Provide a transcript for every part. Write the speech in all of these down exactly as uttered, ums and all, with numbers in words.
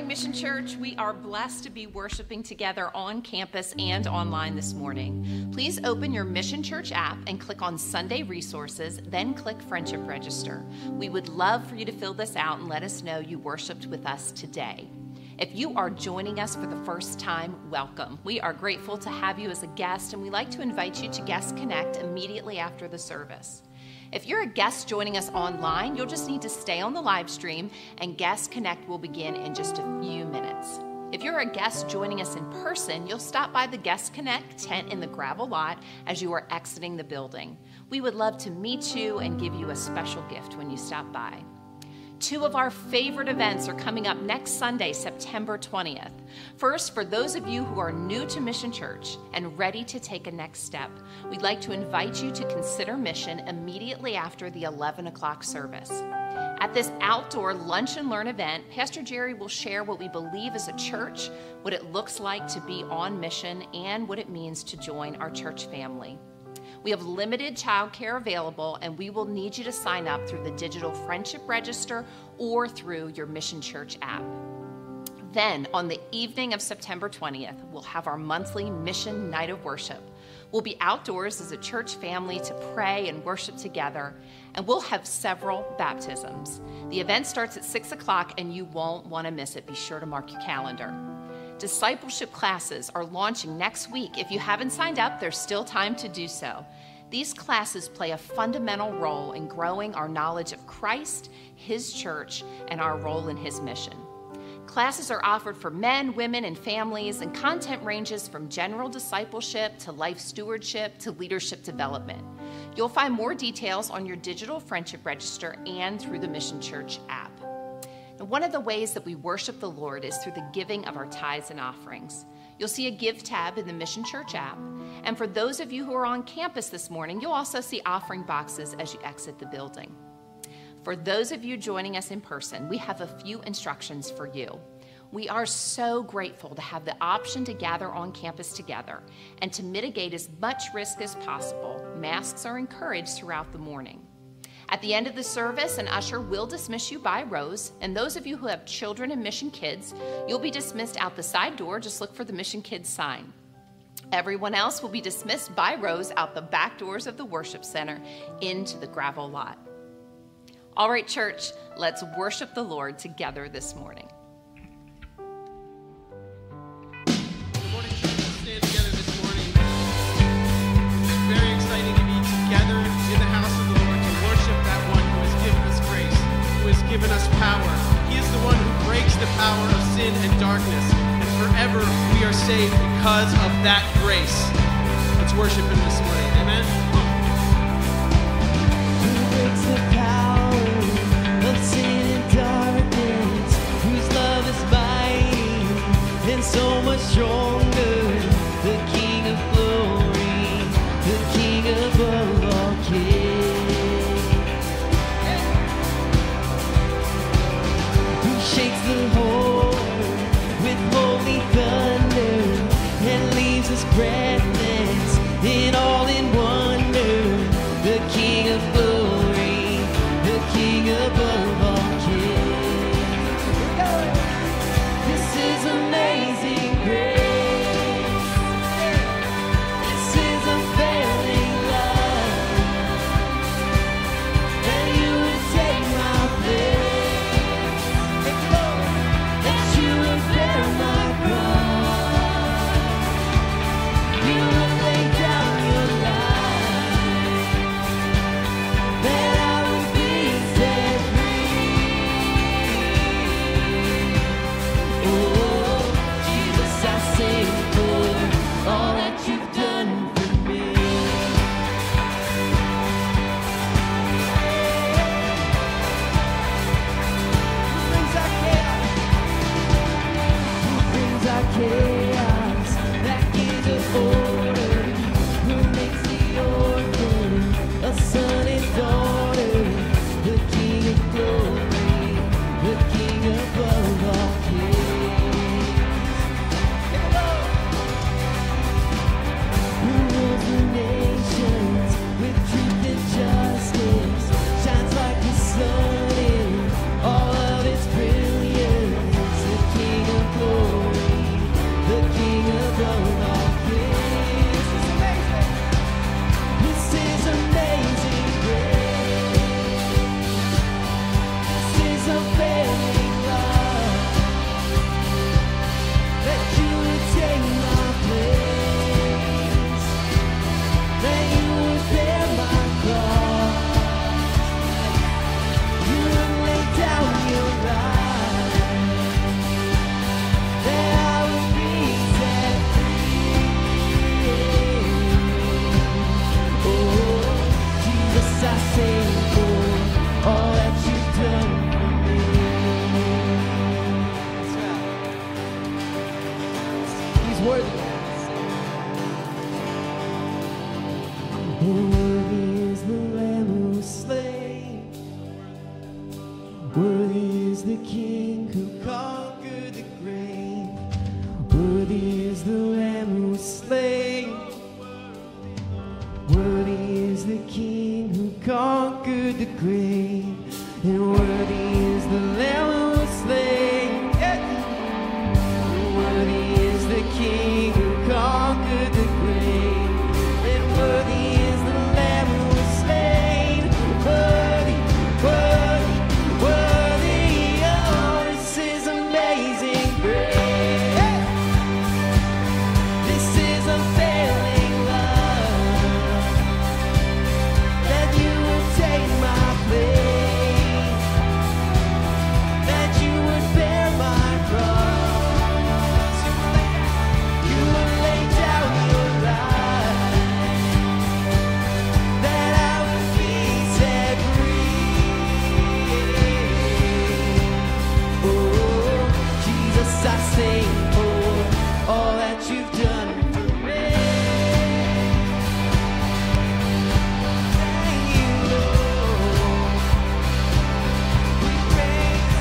morning, Mission Church. We are blessed to be worshiping together on campus and online this morning. Please open your Mission Church app and click on Sunday Resources, then click Friendship Register. We would love for you to fill this out and let us know you worshiped with us today. If you are joining us for the first time, welcome. We are grateful to have you as a guest, and we like to invite you to Guest Connect immediately after the service. If you're a guest joining us online, you'll just need to stay on the live stream, and Guest Connect will begin in just a few minutes. If you're a guest joining us in person, you'll stop by the Guest Connect tent in the gravel lot as you are exiting the building. We would love to meet you and give you a special gift when you stop by. Two of our favorite events are coming up next Sunday, September twentieth. First, for those of you who are new to Mission Church and ready to take a next step, we'd like to invite you to consider Mission immediately after the eleven o'clock service. At this outdoor lunch and learn event, Pastor Jerry will share what we believe as a church, what it looks like to be on mission, and what it means to join our church family. We have limited childcare available, and we will need you to sign up through the digital Friendship Register or through your Mission Church app. Then, on the evening of September twentieth, we'll have our monthly Mission Night of Worship. We'll be outdoors as a church family to pray and worship together, and we'll have several baptisms. The event starts at six o'clock, and you won't want to miss it. Be sure to mark your calendar. Discipleship classes are launching next week. If you haven't signed up, there's still time to do so. These classes play a fundamental role in growing our knowledge of Christ, His church, and our role in His mission. Classes are offered for men, women, and families, and content ranges from general discipleship to life stewardship to leadership development. You'll find more details on your digital Friendship Register and through the Mission Church app. And one of the ways that we worship the Lord is through the giving of our tithes and offerings. You'll see a Give tab in the Mission Church app. And for those of you who are on campus this morning, you'll also see offering boxes as you exit the building. For those of you joining us in person, we have a few instructions for you. We are so grateful to have the option to gather on campus together, and to mitigate as much risk as possible, masks are encouraged throughout the morning. At the end of the service, an usher will dismiss you by rows, and those of you who have children and Mission Kids, you'll be dismissed out the side door. Just look for the Mission Kids sign. Everyone else will be dismissed by rows out the back doors of the worship center into the gravel lot. All right, church, let's worship the Lord together this morning. Good morning, church. Let's stand together this morning. It's very exciting to be together in the house of the Lord to worship that one who has given us grace, who has given us power. He is the one who breaks the power of sin and darkness, and forever we are saved because of that grace. Let's worship Him this morning. Amen. Who breaks the power of sin and darkness, whose love is mighty and so much stronger, the King of glory, the King above all kings, who shakes the whole earth with holy thunder and leaves us breathless in all in wonder, the King of glory, the King above all kings. This is amazing grace. This is unfailing love, that you would take my place, that you would bear my cross. worthy. Worthy is the Lamb who was slain. Worthy is the King who conquered the grave. Worthy is the Lamb who was slain. Worthy is the King who conquered the grave. And worthy is the Lamb who was slain. Yeah. Worthy is the King who conquered the grave. And worthy is the Lamb who was slain. Worthy, worthy, worthy. Oh, this is amazing grace. Yeah. This is unfailing love, that you would take my place, that you would bear my cross, you would lay down your life, that I would be set free. Oh, Jesus, I sing for all that you've done for me. Thank you, Lord. We praise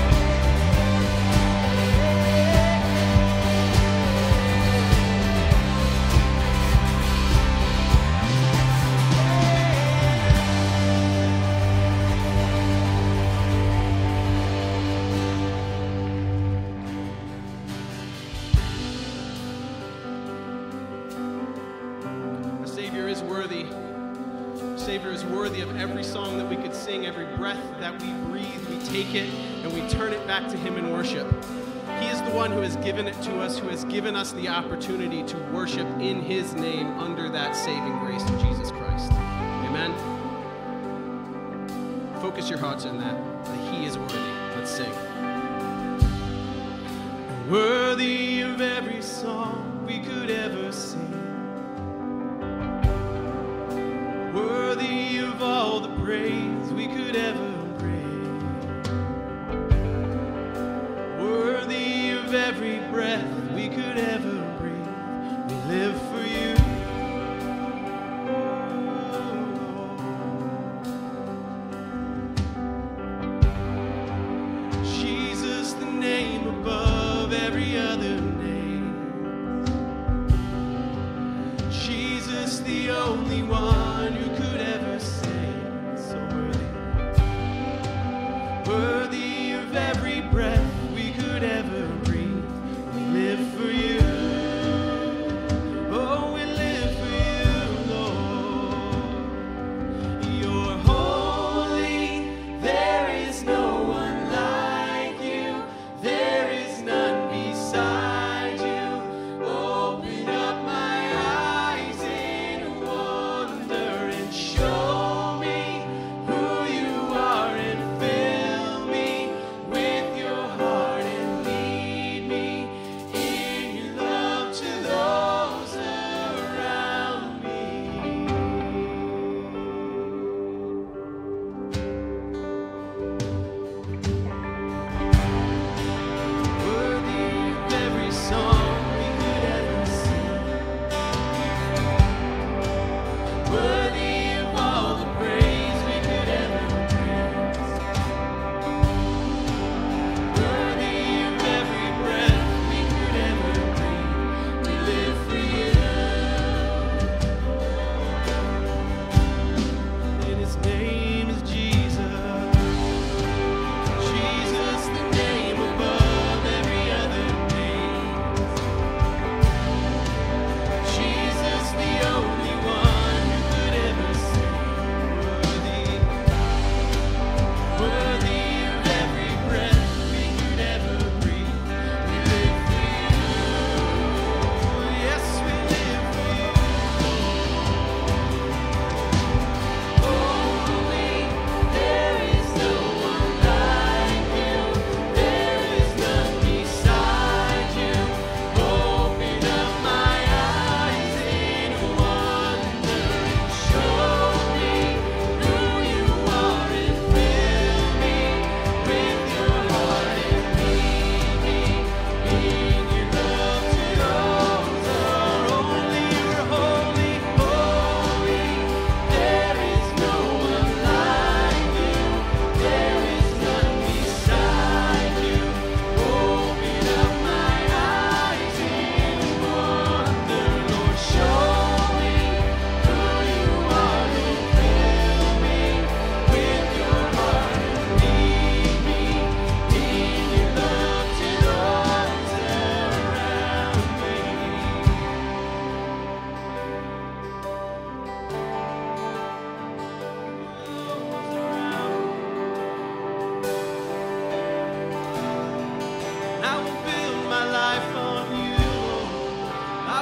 Our Savior is worthy. Our Savior is worthy of every song that we could sing, every breath that we breathe, we take it and we turn it back to Him in worship. He is the one who has given it to us, who has given us the opportunity to worship in His name under that saving grace of Jesus Christ. Amen. Focus your hearts on that, that He is worthy. Let's sing. Worthy of every song we could ever sing. Worthy of all the praise we could ever bring. Worthy of every breath we could ever breathe. We live for you. Jesus, the name above every other name. Jesus, the only one who could ever save. So worthy. Worthy of every breath we could ever breathe. We live for you. Oh, we live for you, Lord. You're holy. There is no one like you. There is none beside you. Open up my eyes in wonder.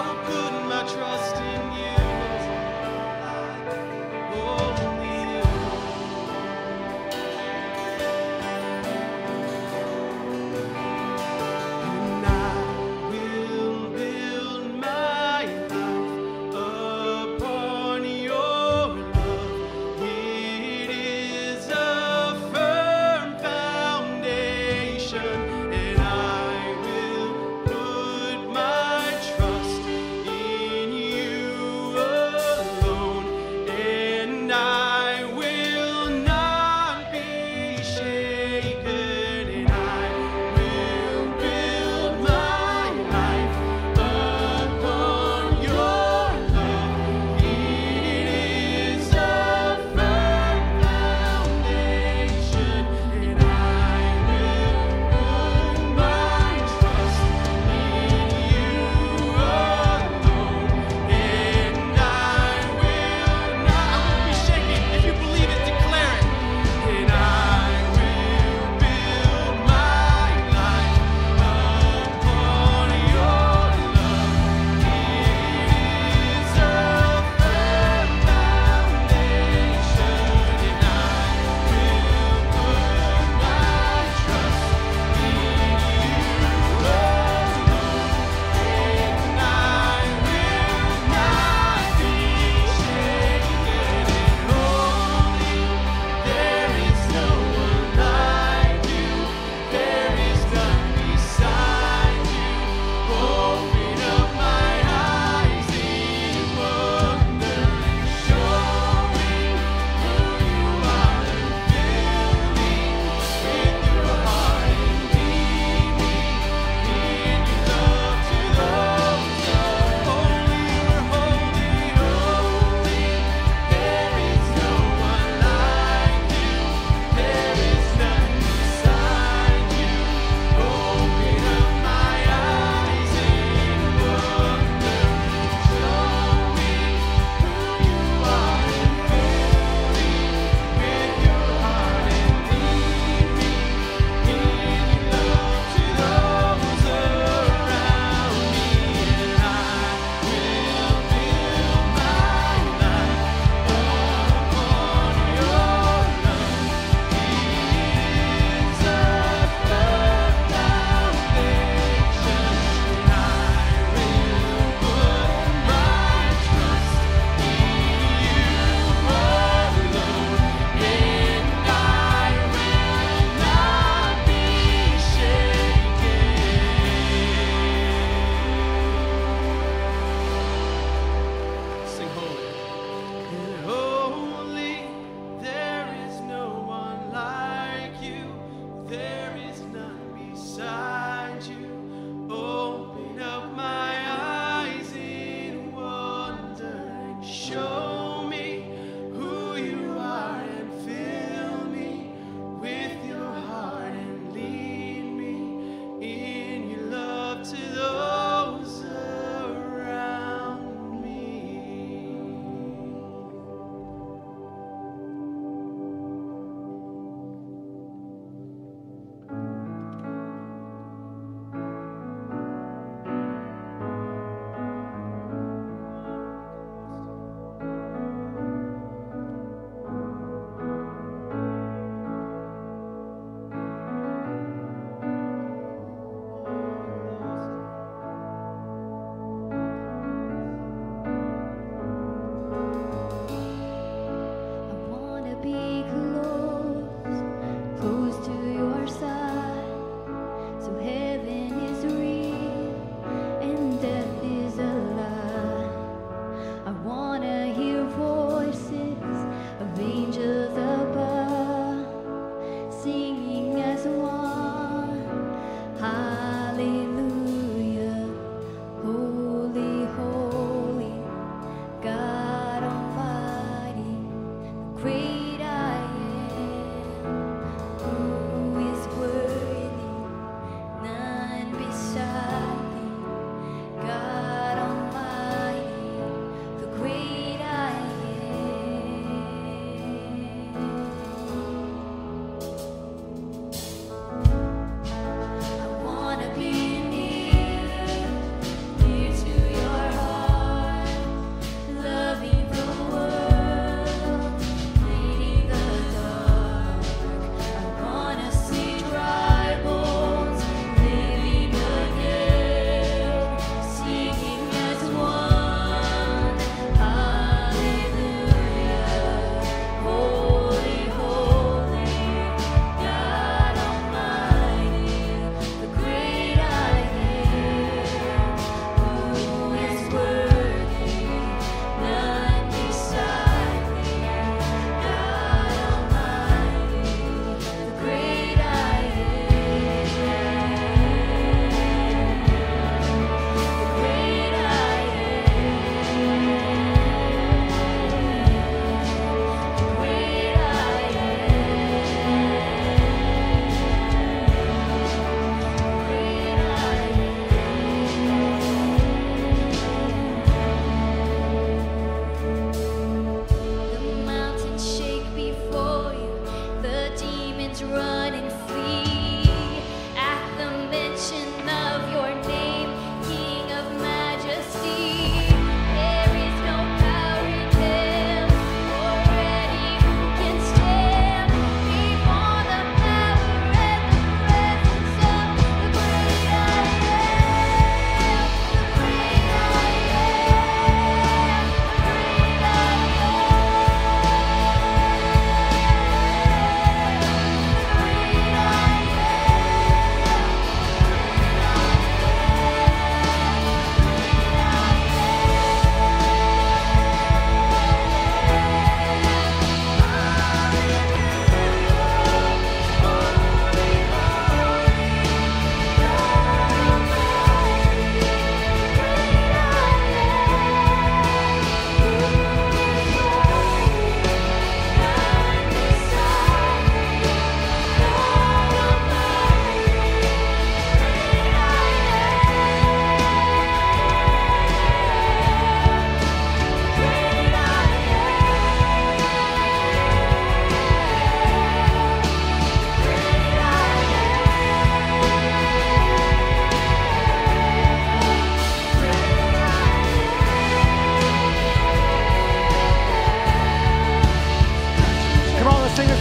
will put my trust in you. Only you. And I will build my life upon your love. It is a firm foundation, and I will put my trust in you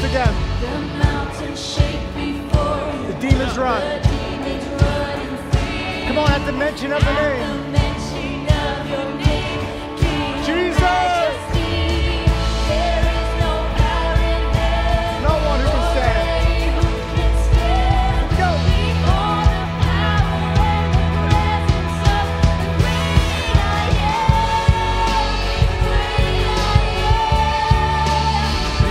again. The mountains shake before you. The demons run. The demons run and flee. Come on, at the mention of the At name. the mention of your name, King of Jesus. majesty. There is no power in heaven. No one who can stand. Who can stand Go. before the power and the presence of the great I am. Great I am.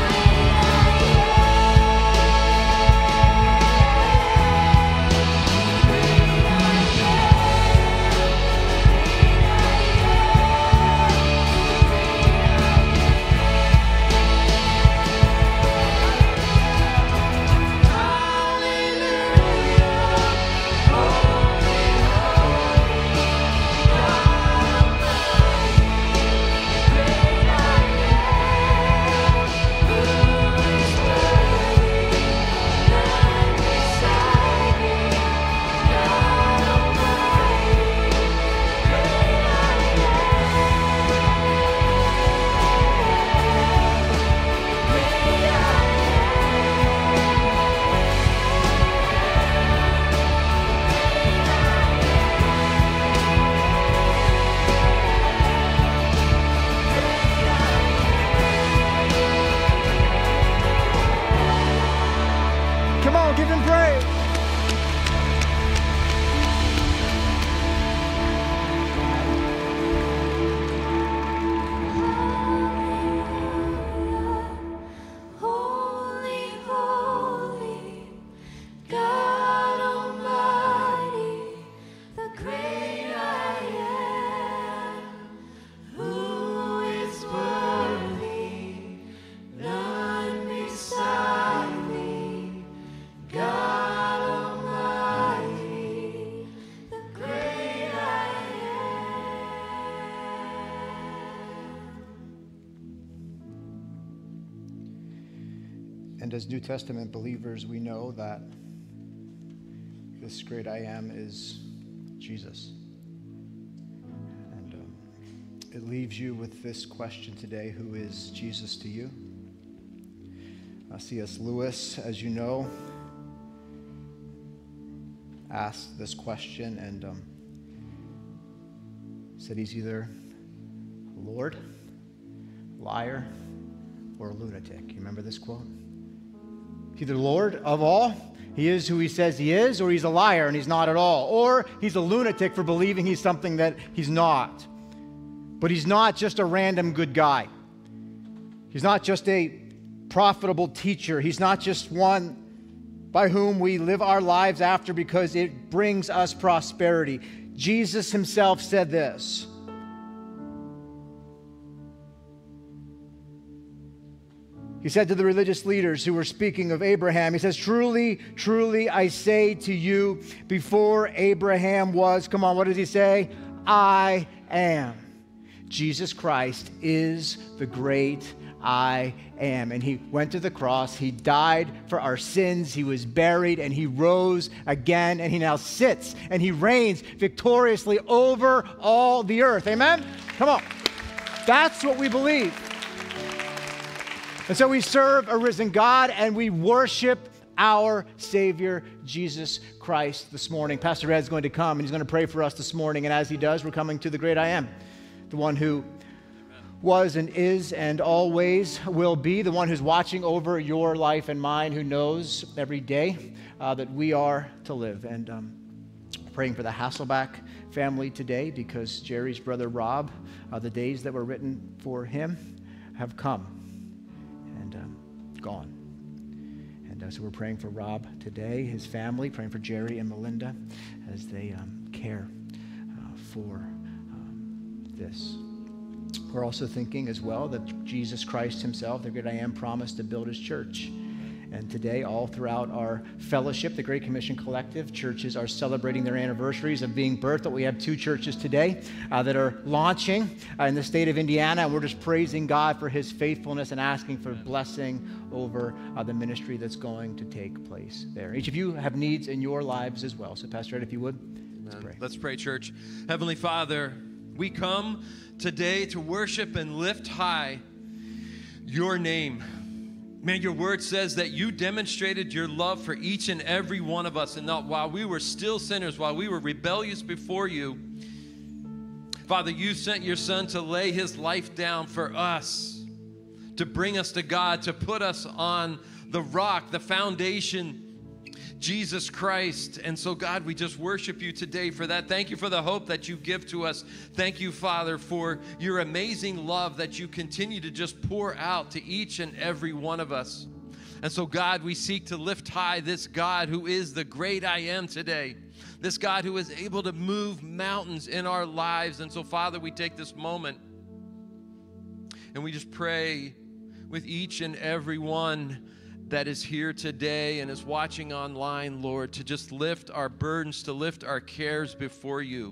Come on, give him praise. Holy, holy, God Almighty, the great I am, who is worthy, none beside thee, God Almighty, the great I am. And as New Testament believers, we know that this great I am is Jesus. And um, it leaves you with this question today: who is Jesus to you? Uh, C S Lewis, as you know, asked this question and um, said he's either Lord, liar, or a lunatic. You remember this quote? He's either Lord of all, he is who he says he is, or he's a liar and he's not at all. Or he's a lunatic for believing he's something that he's not. But he's not just a random good guy. He's not just a profitable teacher. He's not just one by whom we live our lives after because it brings us prosperity. Jesus himself said this. He said to the religious leaders who were speaking of Abraham, he says, truly, truly, I say to you, before Abraham was, come on, what does he say? I am. Jesus Christ is the great I am. And he went to the cross, he died for our sins, he was buried, and he rose again, and he now sits, and he reigns victoriously over all the earth. Amen? Come on. That's what we believe. And so we serve a risen God, and we worship our Savior, Jesus Christ, this morning. Pastor Ed's going to come, and he's going to pray for us this morning. And as he does, we're coming to the great I am, the one who was and is and always will be, the one who's watching over your life and mine, who knows every day uh, that we are to live. And um, praying for the Hasselback family today, because Jerry's brother Rob, uh, the days that were written for him have come. Um, gone. And uh, so we're praying for Rob today, his family, praying for Jerry and Melinda as they um, care uh, for um, this. We're also thinking as well that Jesus Christ himself, the great I am, promised to build his church. And today, all throughout our fellowship, the Great Commission Collective, churches are celebrating their anniversaries of being birthed. But we have two churches today uh, that are launching uh, in the state of Indiana. And we're just praising God for his faithfulness and asking for blessing over uh, the ministry that's going to take place there. Each of you have needs in your lives as well. So Pastor Ed, if you would, let's pray. Let's pray, church. Heavenly Father, we come today to worship and lift high your name. Man, your word says that you demonstrated your love for each and every one of us. And that while we were still sinners, while we were rebellious before you, Father, you sent your son to lay his life down for us, to bring us to God, to put us on the rock, the foundation, Jesus Christ. And so, God, we just worship you today for that. Thank you for the hope that you give to us. Thank you, Father, for your amazing love that you continue to just pour out to each and every one of us. And so, God, we seek to lift high this God who is the great I am today, this God who is able to move mountains in our lives. And so, Father, we take this moment and we just pray with each and every one that is here today and is watching online, Lord, to just lift our burdens, to lift our cares before you.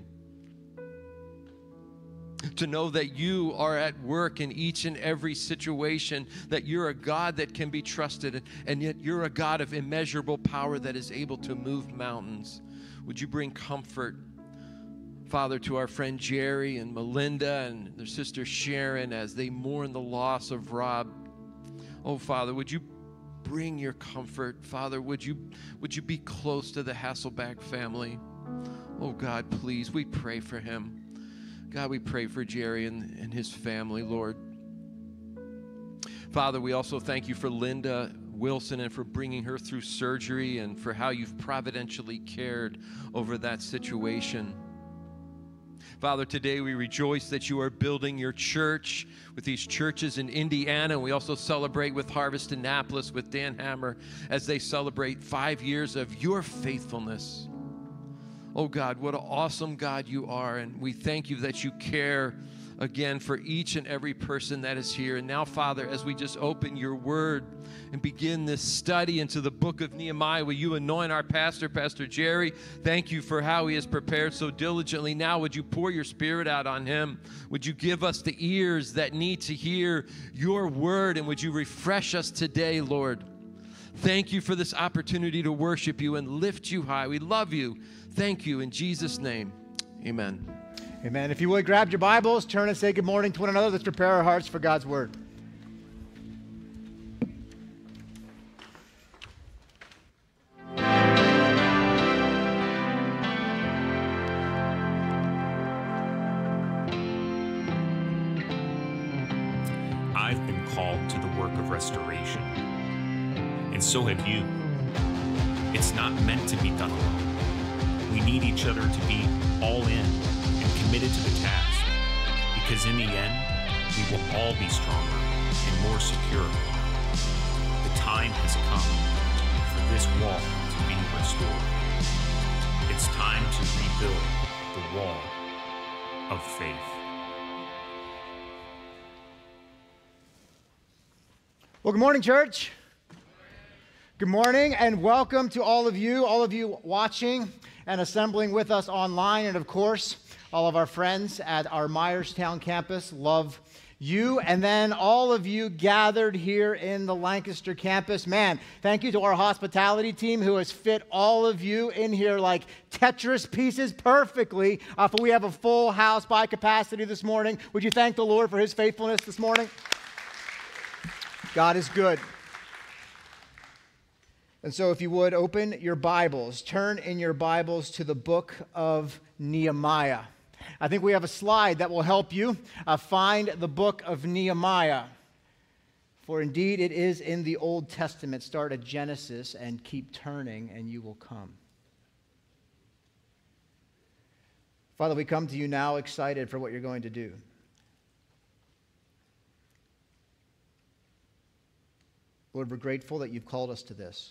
To know that you are at work in each and every situation, that you're a God that can be trusted, and yet you're a God of immeasurable power that is able to move mountains. Would you bring comfort, Father, to our friend Jerry and Melinda and their sister Sharon as they mourn the loss of Rob? Oh, Father, would you bring your comfort? Father, would you, would you be close to the Hasselback family? Oh, God, please, we pray for him. God, we pray for Jerry and, and his family, Lord. Father, we also thank you for Linda Wilson and for bringing her through surgery and for how you've providentially cared over that situation. Father, today we rejoice that you are building your church with these churches in Indiana. We also celebrate with Harvest Annapolis with Dan Hammer as they celebrate five years of your faithfulness. Oh God, what an awesome God you are. And we thank you that you care again for each and every person that is here. And now, Father, as we just open your word and begin this study into the book of Nehemiah, will you anoint our pastor, Pastor Jerry? Thank you for how he has prepared so diligently. Now, would you pour your spirit out on him? Would you give us the ears that need to hear your word? And would you refresh us today, Lord? Thank you for this opportunity to worship you and lift you high. We love you. Thank you. In Jesus' name, amen. Amen. If you would, grab your Bibles, turn and say good morning to one another. Let's prepare our hearts for God's word. I've been called to the work of restoration, and so have you. It's not meant to be done alone. We need each other to be all in and committed to the task, because in the end, we will all be stronger and more secure. The time has come for this wall to be restored. It's time to rebuild the wall of faith. Well, good morning, church. Good morning, and welcome to all of you, all of you watching and assembling with us online, and of course, all of our friends at our Myerstown campus. Love you. And then all of you gathered here in the Lancaster campus. Man, thank you to our hospitality team who has fit all of you in here like Tetris pieces perfectly. Uh, for we have a full house by capacity this morning. Would you thank the Lord for his faithfulness this morning? God is good. And so if you would, open your Bibles, turn in your Bibles to the book of Nehemiah. I think we have a slide that will help you uh, find the book of Nehemiah. For indeed it is in the Old Testament. Start at Genesis and keep turning and you will come. Father, we come to you now excited for what you're going to do. Lord, we're grateful that you've called us to this.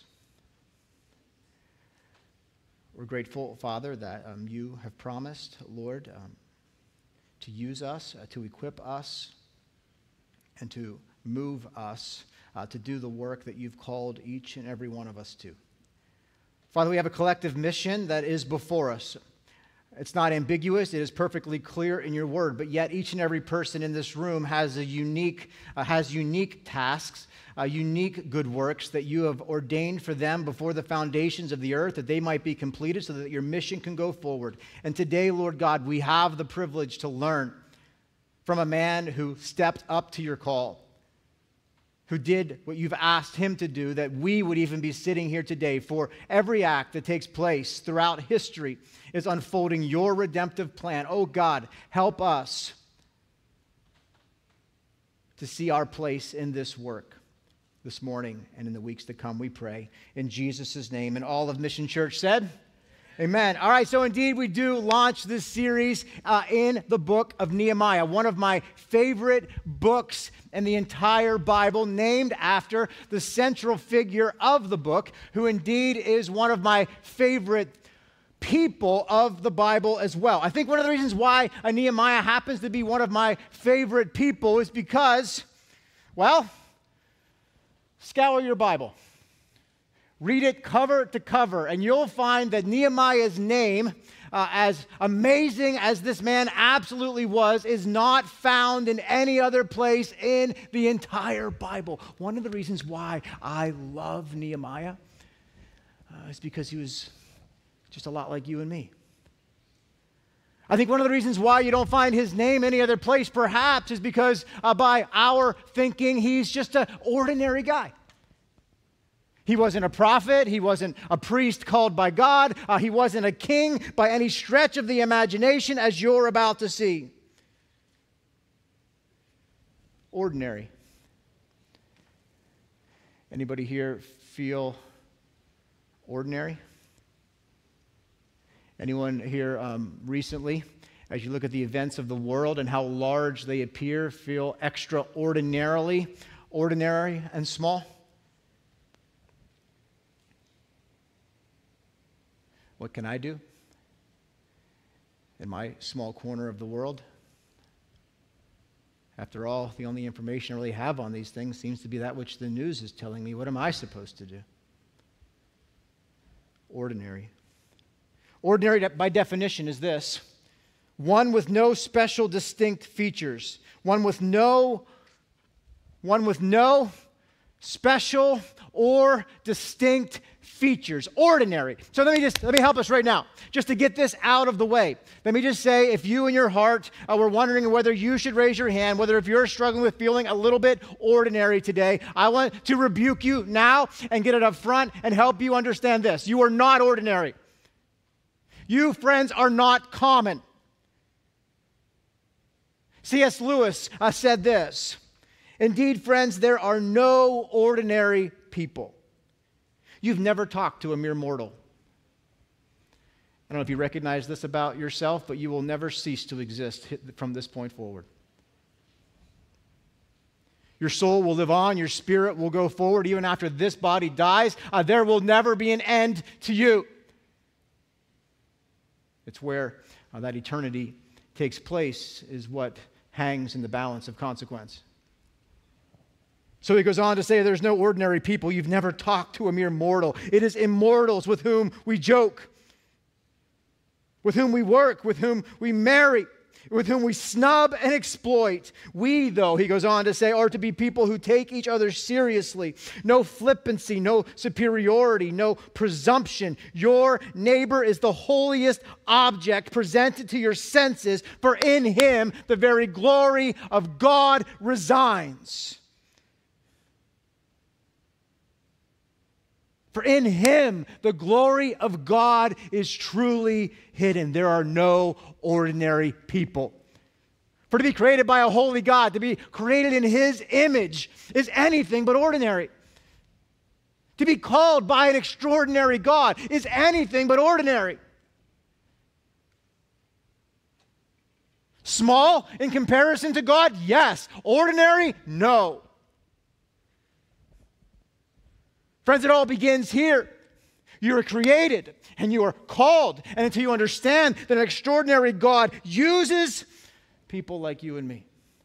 We're grateful, Father, that um, you have promised, Lord, um, to use us, uh, to equip us, and to move us uh, to do the work that you've called each and every one of us to. Father, we have a collective mission that is before us. It's not ambiguous. It is perfectly clear in your word, but yet each and every person in this room has a unique, uh, has unique tasks, uh, unique good works that you have ordained for them before the foundations of the earth, that they might be completed so that your mission can go forward. And today, Lord God, we have the privilege to learn from a man who stepped up to your call. who did what you've asked him to do, that we would even be sitting here today. For every act that takes place throughout history is unfolding your redemptive plan. Oh God, help us to see our place in this work this morning and in the weeks to come, we pray. In Jesus' name. And all of Mission Church said, amen. All right, so indeed we do launch this series uh, in the book of Nehemiah, one of my favorite books in the entire Bible, named after the central figure of the book, who indeed is one of my favorite people of the Bible as well. I think one of the reasons why uh, Nehemiah happens to be one of my favorite people is because, well, scour your Bible. Read it cover to cover, and you'll find that Nehemiah's name, uh, as amazing as this man absolutely was, is not found in any other place in the entire Bible. One of the reasons why I love Nehemiah uh, is because he was just a lot like you and me. I think one of the reasons why you don't find his name any other place, perhaps, is because uh, by our thinking, he's just an ordinary guy. He wasn't a prophet. He wasn't a priest called by God. Uh, he wasn't a king by any stretch of the imagination, as you're about to see. Ordinary. Anybody here feel ordinary? Anyone here um, recently, as you look at the events of the world and how large they appear, feel extraordinarily ordinary and small? What can I do in my small corner of the world? After all, the only information I really have on these things seems to be that which the news is telling me. What am I supposed to do? Ordinary. Ordinary, by definition, is this: one with no special distinct features, one with no, one with no special or distinct features. Ordinary. So let me just let me help us right now, just to get this out of the way. Let me just say, if you in your heart uh, were wondering whether you should raise your hand, whether if you're struggling with feeling a little bit ordinary today, I want to rebuke you now and get it up front and help you understand this: you are not ordinary. You, friends, are not common. C S Lewis uh, said this: indeed, friends, there are no ordinary people. You've never talked to a mere mortal. I don't know if you recognize this about yourself, but you will never cease to exist from this point forward. Your soul will live on, your spirit will go forward even after this body dies. Uh, there will never be an end to you. It's where uh, that eternity takes place, is what hangs in the balance of consequence. So he goes on to say, there's no ordinary people. You've never talked to a mere mortal. It is immortals with whom we joke, with whom we work, with whom we marry, with whom we snub and exploit. We, though, he goes on to say, are to be people who take each other seriously. No flippancy, no superiority, no presumption. Your neighbor is the holiest object presented to your senses, for in him the very glory of God resides. For in him the glory of God is truly hidden. There are no ordinary people. For to be created by a holy God, to be created in his image, is anything but ordinary. To be called by an extraordinary God is anything but ordinary. Small in comparison to God? Yes. Ordinary? No. Friends, it all begins here. You are created and you are called. And until you understand that an extraordinary God uses people like you and me,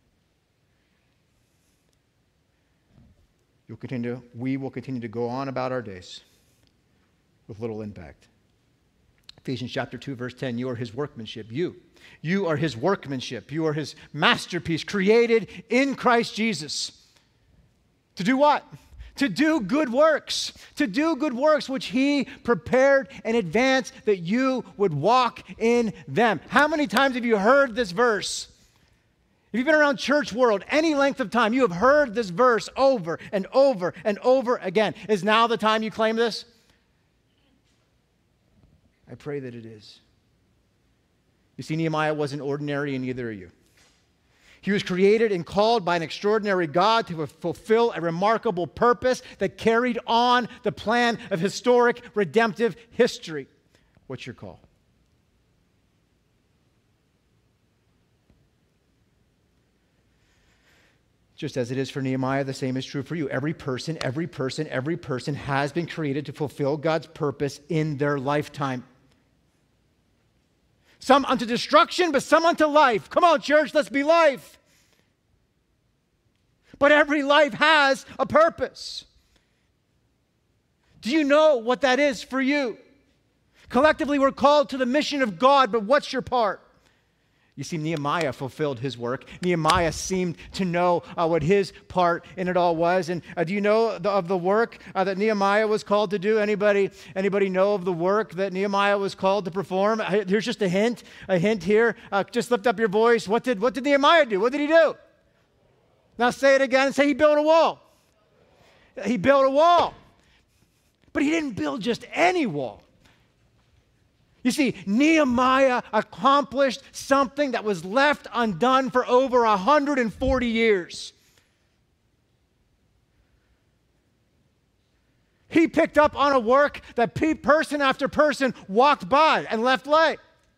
you'll continue, we will continue to go on about our days with little impact. Ephesians chapter two, verse ten, you are his workmanship. You. You are his workmanship. You are his masterpiece, created in Christ Jesus. To do what? To do good works. To do good works which he prepared in advance that you would walk in them. How many times have you heard this verse? If you've been around church world any length of time, you have heard this verse over and over and over again. Is now the time you claim this? I pray that it is. You see, Nehemiah wasn't ordinary, and neither are you. He was created and called by an extraordinary God to fulfill a remarkable purpose that carried on the plan of historic redemptive history. What's your call? Just as it is for Nehemiah, the same is true for you. Every person, every person, every person has been created to fulfill God's purpose in their lifetime. Some unto destruction, but some unto life. Come on, church, let's be life. But every life has a purpose. Do you know what that is for you? Collectively, we're called to the mission of God, but what's your part? You see, Nehemiah fulfilled his work. Nehemiah seemed to know uh, what his part in it all was. And uh, do you know the, of the work uh, that Nehemiah was called to do? Anybody, anybody know of the work that Nehemiah was called to perform? Here's just a hint, a hint here. Uh, just lift up your voice. What did, what did Nehemiah do? What did he do? Now say it again and say he built a wall. He built a wall. But he didn't build just any wall. You see, Nehemiah accomplished something that was left undone for over one hundred forty years. He picked up on a work that pe- person after person walked by and left late.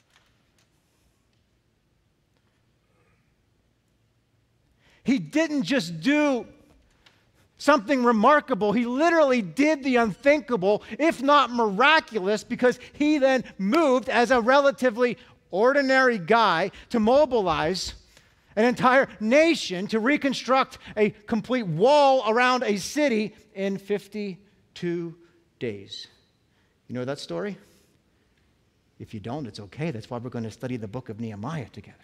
He didn't just do something remarkable. He literally did the unthinkable, if not miraculous, because he then moved as a relatively ordinary guy to mobilize an entire nation to reconstruct a complete wall around a city in fifty-two days. You know that story? If you don't, it's okay. That's why we're going to study the book of Nehemiah together.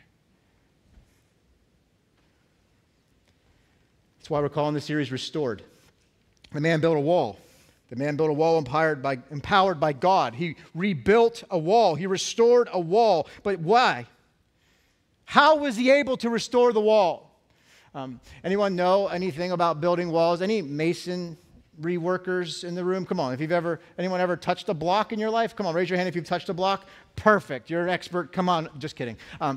That's why we're calling the series Restored. The man built a wall. The man built a wall empowered by, empowered by God. He rebuilt a wall. He restored a wall. But why? How was he able to restore the wall? Um, anyone know anything about building walls? Any masonry workers in the room? Come on, if you've ever, anyone ever touched a block in your life? Come on, raise your hand if you've touched a block. Perfect, you're an expert. Come on, just kidding. Um,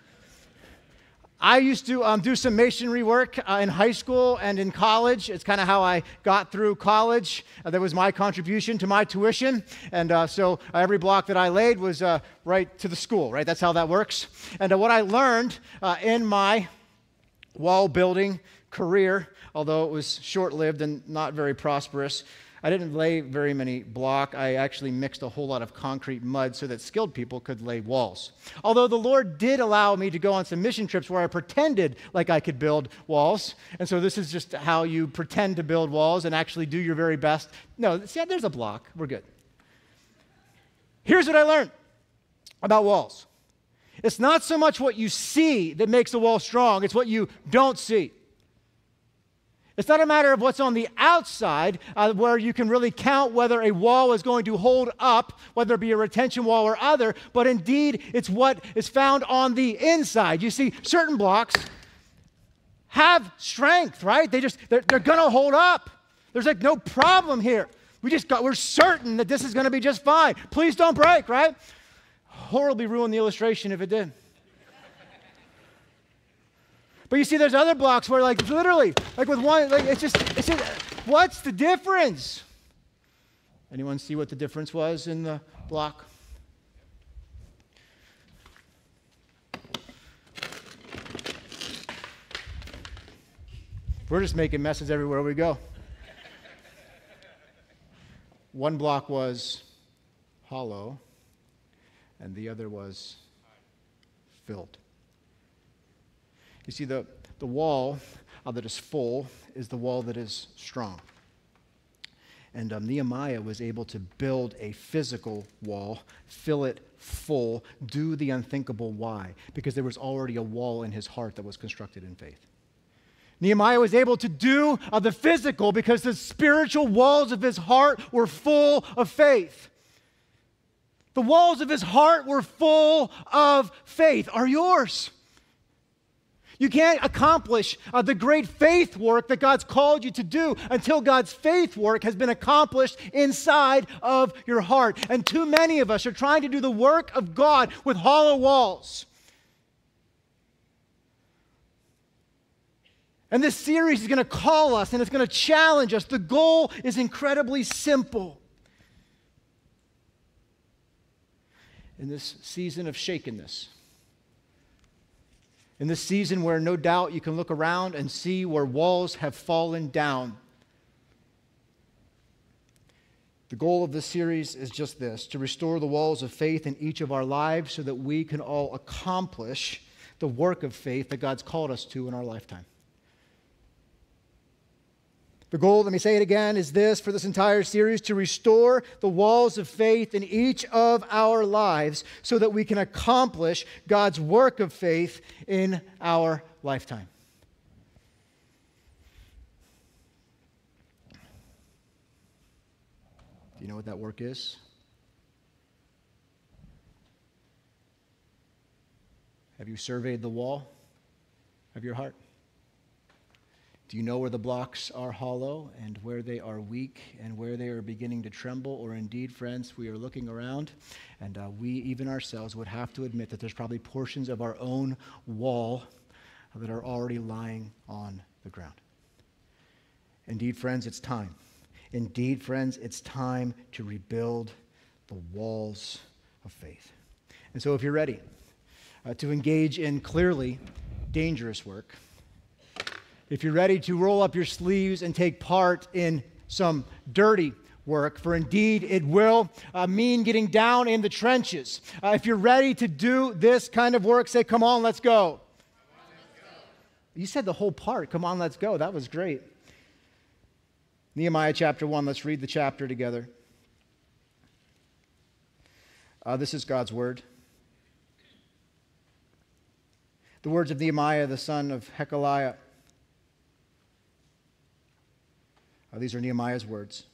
I used to um, do some masonry work uh, in high school and in college. It's kind of how I got through college. Uh, that was my contribution to my tuition. And uh, so uh, every block that I laid was uh, right to the school, right? That's how that works. And uh, what I learned uh, in my wall building career, although it was short-lived and not very prosperous, I didn't lay very many block. I actually mixed a whole lot of concrete mud so that skilled people could lay walls. Although the Lord did allow me to go on some mission trips where I pretended like I could build walls. And so this is just how you pretend to build walls and actually do your very best. No, see, there's a block. We're good. Here's what I learned about walls. It's not so much what you see that makes a wall strong. It's what you don't see. It's not a matter of what's on the outside uh, where you can really count whether a wall is going to hold up, whether it be a retention wall or other, but indeed it's what is found on the inside. You see, certain blocks have strength, right? They just, they're, they're going to hold up. There's like no problem here. We just got, we're certain that this is going to be just fine. Please don't break, right? Horribly ruined the illustration if it did. But you see, there's other blocks where, like, literally, like with one, like, it's just, it's just, what's the difference? Anyone see what the difference was in the block? We're just making messes everywhere we go. One block was hollow, and the other was filled. You see, the, the wall uh, that is full is the wall that is strong. And um, Nehemiah was able to build a physical wall, fill it full, do the unthinkable. Why? Because there was already a wall in his heart that was constructed in faith. Nehemiah was able to do uh, the physical because the spiritual walls of his heart were full of faith. The walls of his heart were full of faith. Are yours? You can't accomplish uh, the great faith work that God's called you to do until God's faith work has been accomplished inside of your heart. And too many of us are trying to do the work of God with hollow walls. And this series is going to call us and it's going to challenge us. The goal is incredibly simple. In this season of shakenness, in this season where no doubt you can look around and see where walls have fallen down, the goal of this series is just this: to restore the walls of faith in each of our lives so that we can all accomplish the work of faith that God's called us to in our lifetime. The goal, let me say it again, is this for this entire series: to restore the walls of faith in each of our lives so that we can accomplish God's work of faith in our lifetime. Do you know what that work is? Have you surveyed the wall of your heart? Do you know where the blocks are hollow and where they are weak and where they are beginning to tremble? Or indeed, friends, we are looking around and uh, we, even ourselves, would have to admit that there's probably portions of our own wall that are already lying on the ground. Indeed, friends, it's time. Indeed, friends, it's time to rebuild the walls of faith. And so if you're ready uh, to engage in clearly dangerous work, if you're ready to roll up your sleeves and take part in some dirty work, for indeed it will uh, mean getting down in the trenches. Uh, if you're ready to do this kind of work, say, come on, let's go. Let's go. You said the whole part, come on, let's go. That was great. Nehemiah chapter one, let's read the chapter together. Uh, this is God's word. The words of Nehemiah, the son of Hekeliah. Uh, these are Nehemiah's words.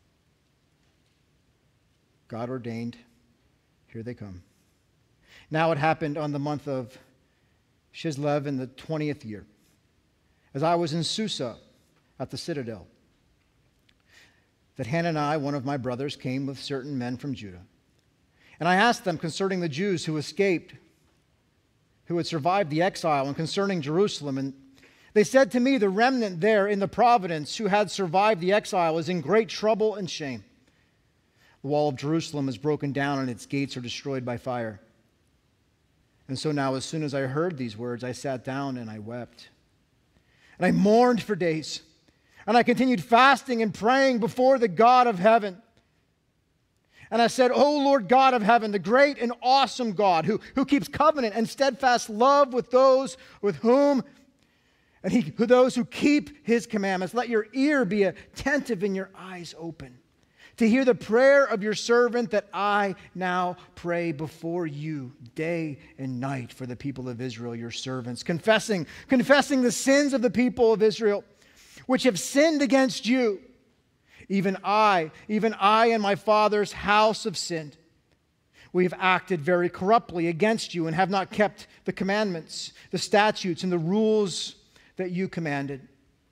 God ordained, here they come. Now it happened on the month of Chislev in the twentieth year, as I was in Susa at the citadel, that Hanani, one of my brothers, came with certain men from Judah. And I asked them concerning the Jews who escaped, who had survived the exile, and concerning Jerusalem. And they said to me, the remnant there in the province who had survived the exile is in great trouble and shame. The wall of Jerusalem is broken down and its gates are destroyed by fire. And so now, as soon as I heard these words, I sat down and I wept. And I mourned for days. And I continued fasting and praying before the God of heaven. And I said, O Lord God of heaven, the great and awesome God who, who keeps covenant and steadfast love with those with whom And he, those who keep his commandments, let your ear be attentive and your eyes open to hear the prayer of your servant that I now pray before you day and night for the people of Israel, your servants, confessing, confessing the sins of the people of Israel, which have sinned against you. Even I, even I and my father's house have sinned. We have acted very corruptly against you and have not kept the commandments, the statutes, and the rules that you commanded.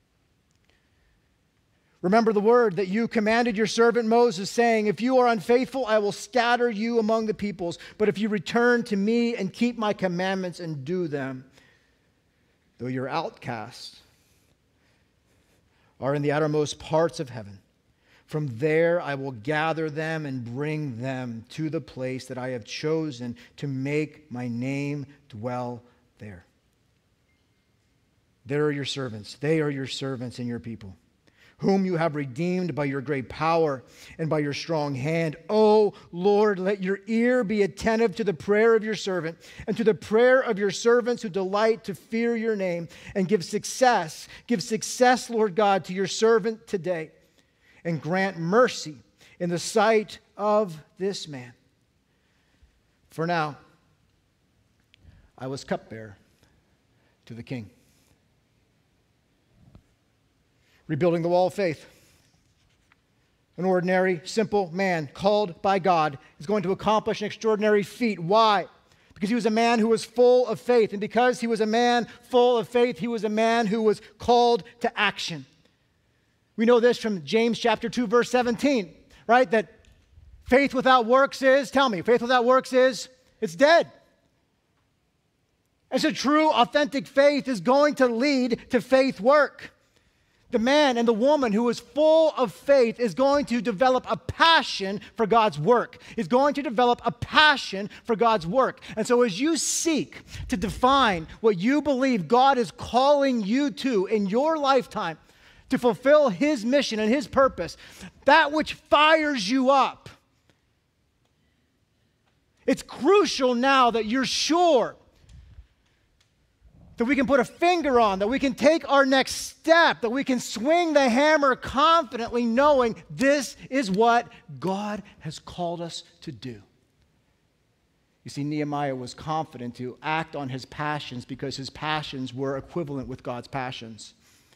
Remember the word that you commanded your servant Moses, saying, if you are unfaithful, I will scatter you among the peoples. But if you return to me and keep my commandments and do them, though your outcasts are in the outermost parts of heaven, from there I will gather them and bring them to the place that I have chosen to make my name dwell there. There are your servants. They are your servants and your people, whom you have redeemed by your great power and by your strong hand. O Lord, let your ear be attentive to the prayer of your servant and to the prayer of your servants who delight to fear your name, and give success, give success, Lord God, to your servant today, and grant mercy in the sight of this man. For now, I was cupbearer to the king. Rebuilding the wall of faith. An ordinary, simple man called by God is going to accomplish an extraordinary feat. Why? because he was a man who was full of faith. And because he was a man full of faith, he was a man who was called to action. We know this from James chapter two, verse seventeen, right? That faith without works is, tell me, faith without works is, it's dead. And so true, authentic faith is going to lead to faith work. The man and the woman who is full of faith is going to develop a passion for God's work, is going to develop a passion for God's work. And so as you seek to define what you believe God is calling you to in your lifetime, to fulfill his mission and his purpose, that which fires you up, it's crucial now that you're sure that we can put a finger on, that we can take our next step, that we can swing the hammer confidently knowing this is what God has called us to do. You see, Nehemiah was confident to act on his passions because his passions were equivalent with God's passions.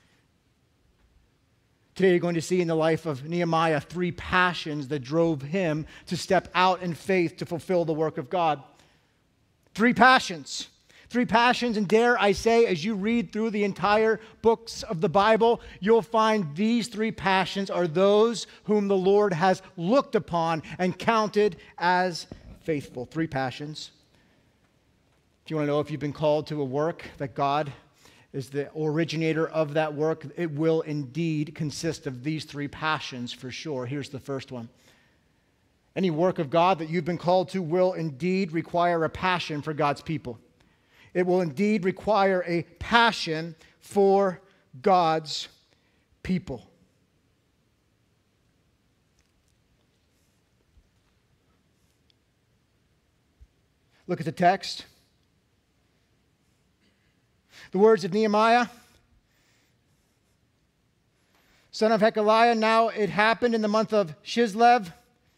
Today you're going to see in the life of Nehemiah three passions that drove him to step out in faith to fulfill the work of God. Three passions. Three passions, and dare I say, as you read through the entire books of the Bible, you'll find these three passions are those whom the Lord has looked upon and counted as faithful. Three passions. If you want to know if you've been called to a work that God is the originator of that work, it will indeed consist of these three passions for sure. Here's the first one. Any work of God that you've been called to will indeed require a passion for God's people. It will indeed require a passion for God's people. Look at the text. The words of Nehemiah, son of Hekeliah. Now it happened in the month of Chislev.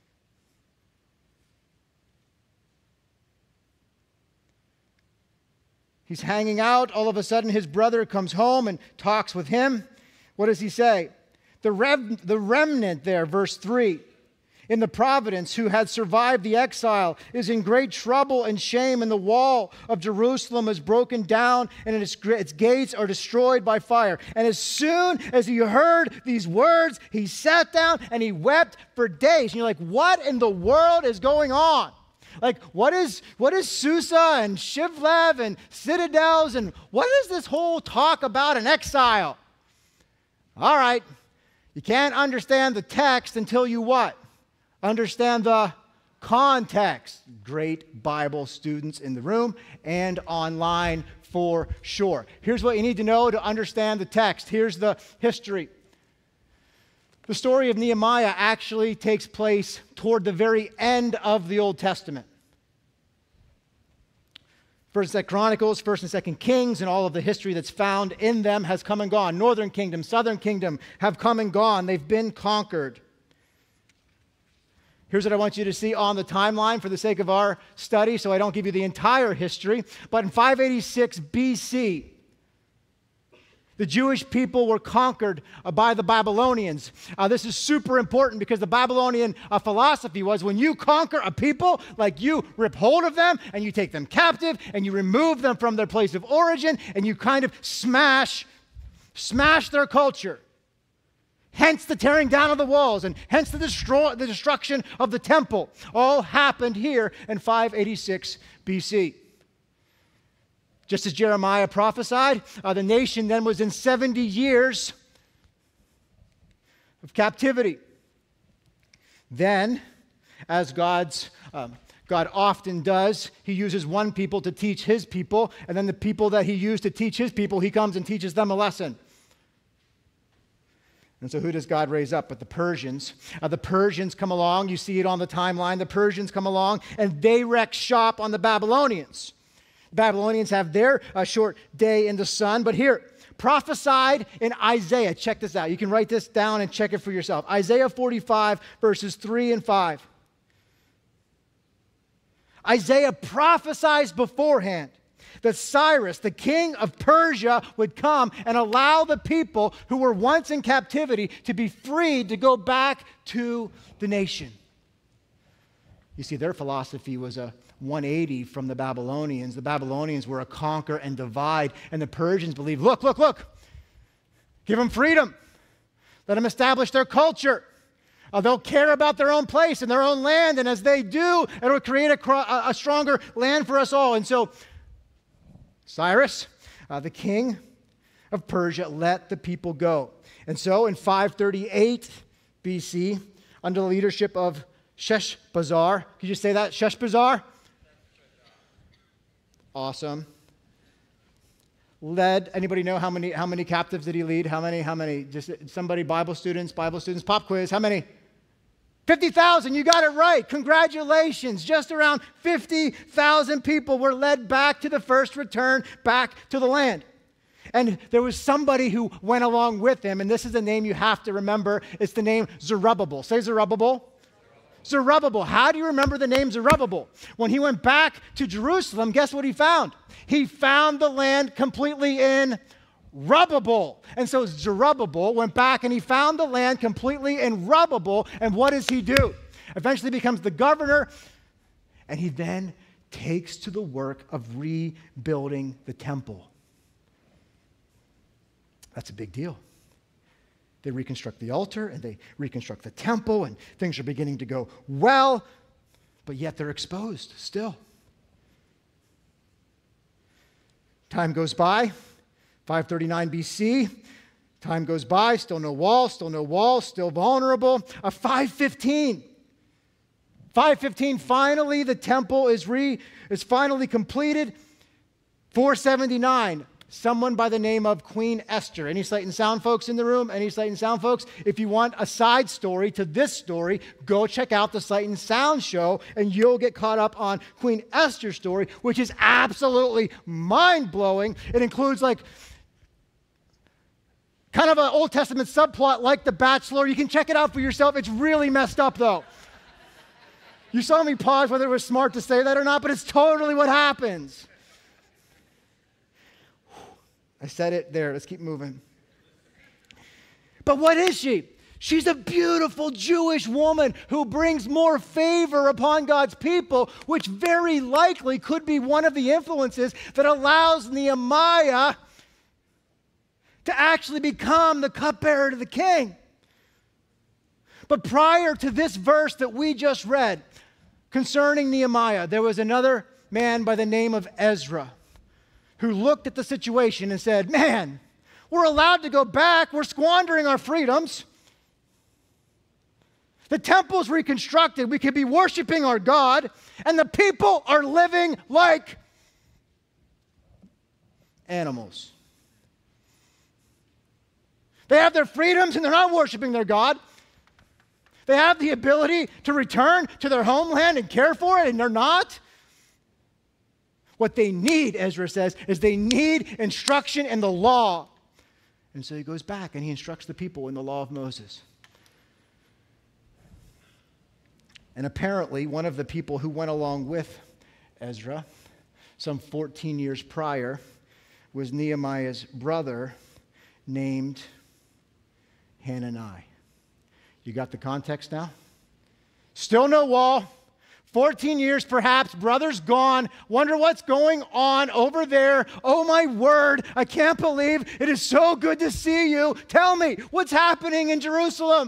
He's hanging out. All of a sudden, his brother comes home and talks with him. What does he say? The, rev- the remnant there, verse three, in the providence who had survived the exile is in great trouble and shame, and the wall of Jerusalem is broken down, and its, its gates are destroyed by fire. And as soon as he heard these words, he sat down and he wept for days. And you're like, what in the world is going on? Like, what is what is Susa and Shivlev and citadels, and what is this whole talk about an exile? All right, you can't understand the text until you what? Understand the context. Great Bible students in the room and online for sure. Here's what you need to know to understand the text. Here's the history. The story of Nehemiah actually takes place toward the very end of the Old Testament. First and Second Chronicles, First and Second Kings, and all of the history that's found in them has come and gone. Northern kingdom, southern kingdom have come and gone. They've been conquered. Here's what I want you to see on the timeline for the sake of our study, so I don't give you the entire history. But in five eighty-six B C, the Jewish people were conquered uh, by the Babylonians. Uh, this is super important because the Babylonian uh, philosophy was when you conquer a people, like you rip hold of them and you take them captive and you remove them from their place of origin and you kind of smash, smash their culture. Hence the tearing down of the walls and hence the, destroy, the destruction of the temple. All happened here in five eighty-six B C. Just as Jeremiah prophesied, uh, the nation then was in seventy years of captivity. Then, as God's, um, God often does, he uses one people to teach his people, and then the people that he used to teach his people, he comes and teaches them a lesson. And so who does God raise up but the Persians? Uh, the Persians come along. You see it on the timeline. The Persians come along, and they wreck shop on the Babylonians. Babylonians have their uh, short day in the sun. But here, prophesied in Isaiah. Check this out. You can write this down and check it for yourself. Isaiah forty-five, verses three and five. Isaiah prophesies beforehand that Cyrus, the king of Persia, would come and allow the people who were once in captivity to be freed to go back to the nation. You see, their philosophy was a, one eighty from the Babylonians. The Babylonians were a conquer and divide, and the Persians believed, look, look, look, give them freedom. Let them establish their culture. Uh, they'll care about their own place and their own land, and as they do, it'll create a, cro- a stronger land for us all. And so Cyrus, uh, the king of Persia, let the people go. And so in five thirty-eight B C, under the leadership of Sheshbazzar, could you say that? Sheshbazzar? Awesome. Led, anybody know how many how many captives did he lead? How many? How many? Just somebody, Bible students, Bible students, pop quiz. How many? fifty thousand. You got it right. Congratulations. Just around fifty thousand people were led back to the first return, back to the land. And there was somebody who went along with him, and this is the name you have to remember. It's the name Zerubbabel. Say Zerubbabel. Zerubbabel. How do you remember the name Zerubbabel? When he went back to Jerusalem, guess what he found? He found the land completely in rubbable. And so Zerubbabel went back and he found the land completely in rubbable. And what does he do? Eventually becomes the governor, and he then takes to the work of rebuilding the temple. That's a big deal. They reconstruct the altar and they reconstruct the temple, and things are beginning to go well, but yet they're exposed still. Time goes by, five thirty-nine B C. Time goes by, still no wall, still no wall, still vulnerable. A five fifteen. five fifteen, finally the temple is re is finally completed. four seventy-nine. Someone by the name of Queen Esther. Any Sight and Sound folks in the room? Any Sight and Sound folks? If you want a side story to this story, go check out the Sight and Sound show, and you'll get caught up on Queen Esther's story, which is absolutely mind-blowing. It includes like kind of an Old Testament subplot like The Bachelor. You can check it out for yourself. It's really messed up, though. You saw me pause whether it was smart to say that or not, but it's totally what happens. I said it there. Let's keep moving. But what is she? She's a beautiful Jewish woman who brings more favor upon God's people, which very likely could be one of the influences that allows Nehemiah to actually become the cupbearer to the king. But prior to this verse that we just read concerning Nehemiah, there was another man by the name of Ezra who looked at the situation and said, man, we're allowed to go back. We're squandering our freedoms. The temple's reconstructed. We could be worshiping our God, and the people are living like animals. They have their freedoms, and they're not worshiping their God. They have the ability to return to their homeland and care for it, and they're not. What they need, Ezra says, is they need instruction in the law. And so he goes back and he instructs the people in the law of Moses. And apparently, one of the people who went along with Ezra, some fourteen years prior, was Nehemiah's brother named Hanani. You got the context now? Still no wall. fourteen years perhaps, brother's gone. Wonder what's going on over there. Oh my word, I can't believe it is so good to see you. Tell me, what's happening in Jerusalem?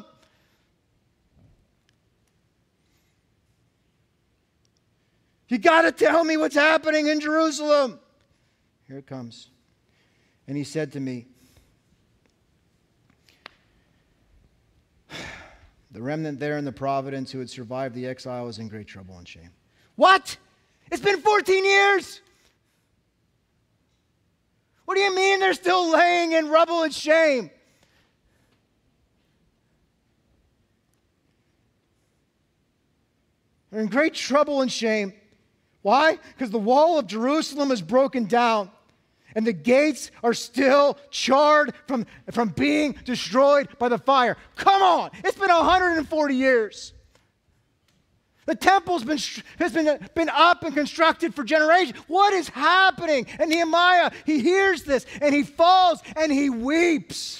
You got to tell me what's happening in Jerusalem. Here it comes. And he said to me, the remnant there in the providence who had survived the exile was in great trouble and shame. What? It's been fourteen years? What do you mean they're still laying in rubble and shame? They're in great trouble and shame. Why? Because the wall of Jerusalem is broken down, and the gates are still charred from, from being destroyed by the fire. Come on. It's been one hundred forty years. The temple's been, has been, been up and constructed for generations. What is happening? And Nehemiah, he hears this, and he falls, and he weeps.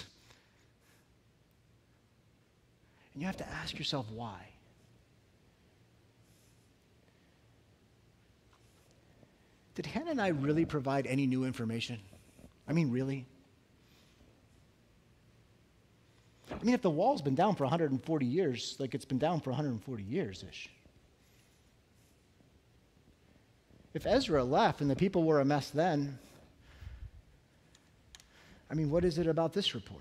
And you have to ask yourself why. did Hannah and I really provide any new information? I mean, really? I mean, if the wall's been down for one hundred forty years, like it's been down for one hundred forty years-ish. If Ezra left and the people were a mess then, I mean, what is it about this report?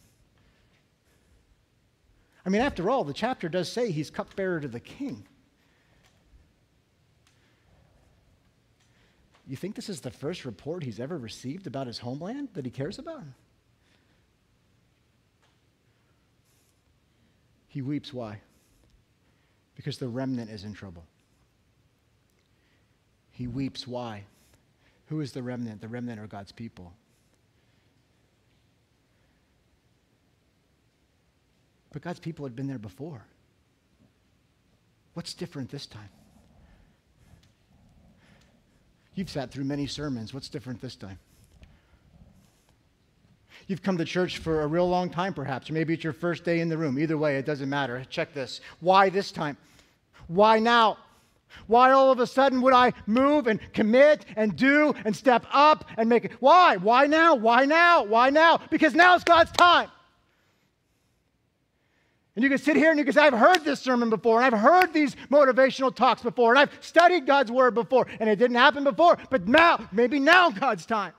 I mean, after all, the chapter does say he's cupbearer to the king. You think this is the first report he's ever received about his homeland that he cares about? He weeps. Why? Because the remnant is in trouble. He weeps. Why? Who is the remnant? The remnant are God's people. But God's people had been there before. What's different this time? You've sat through many sermons. What's different this time? You've come to church for a real long time, perhaps, or maybe it's your first day in the room. Either way, it doesn't matter. Check this. Why this time? Why now? Why all of a sudden would I move and commit and do and step up and make it? Why? Why now? Why now? Why now? Because now it's God's time. And you can sit here and you can say, I've heard this sermon before, and I've heard these motivational talks before, and I've studied God's word before, and it didn't happen before, but now, maybe now God's time.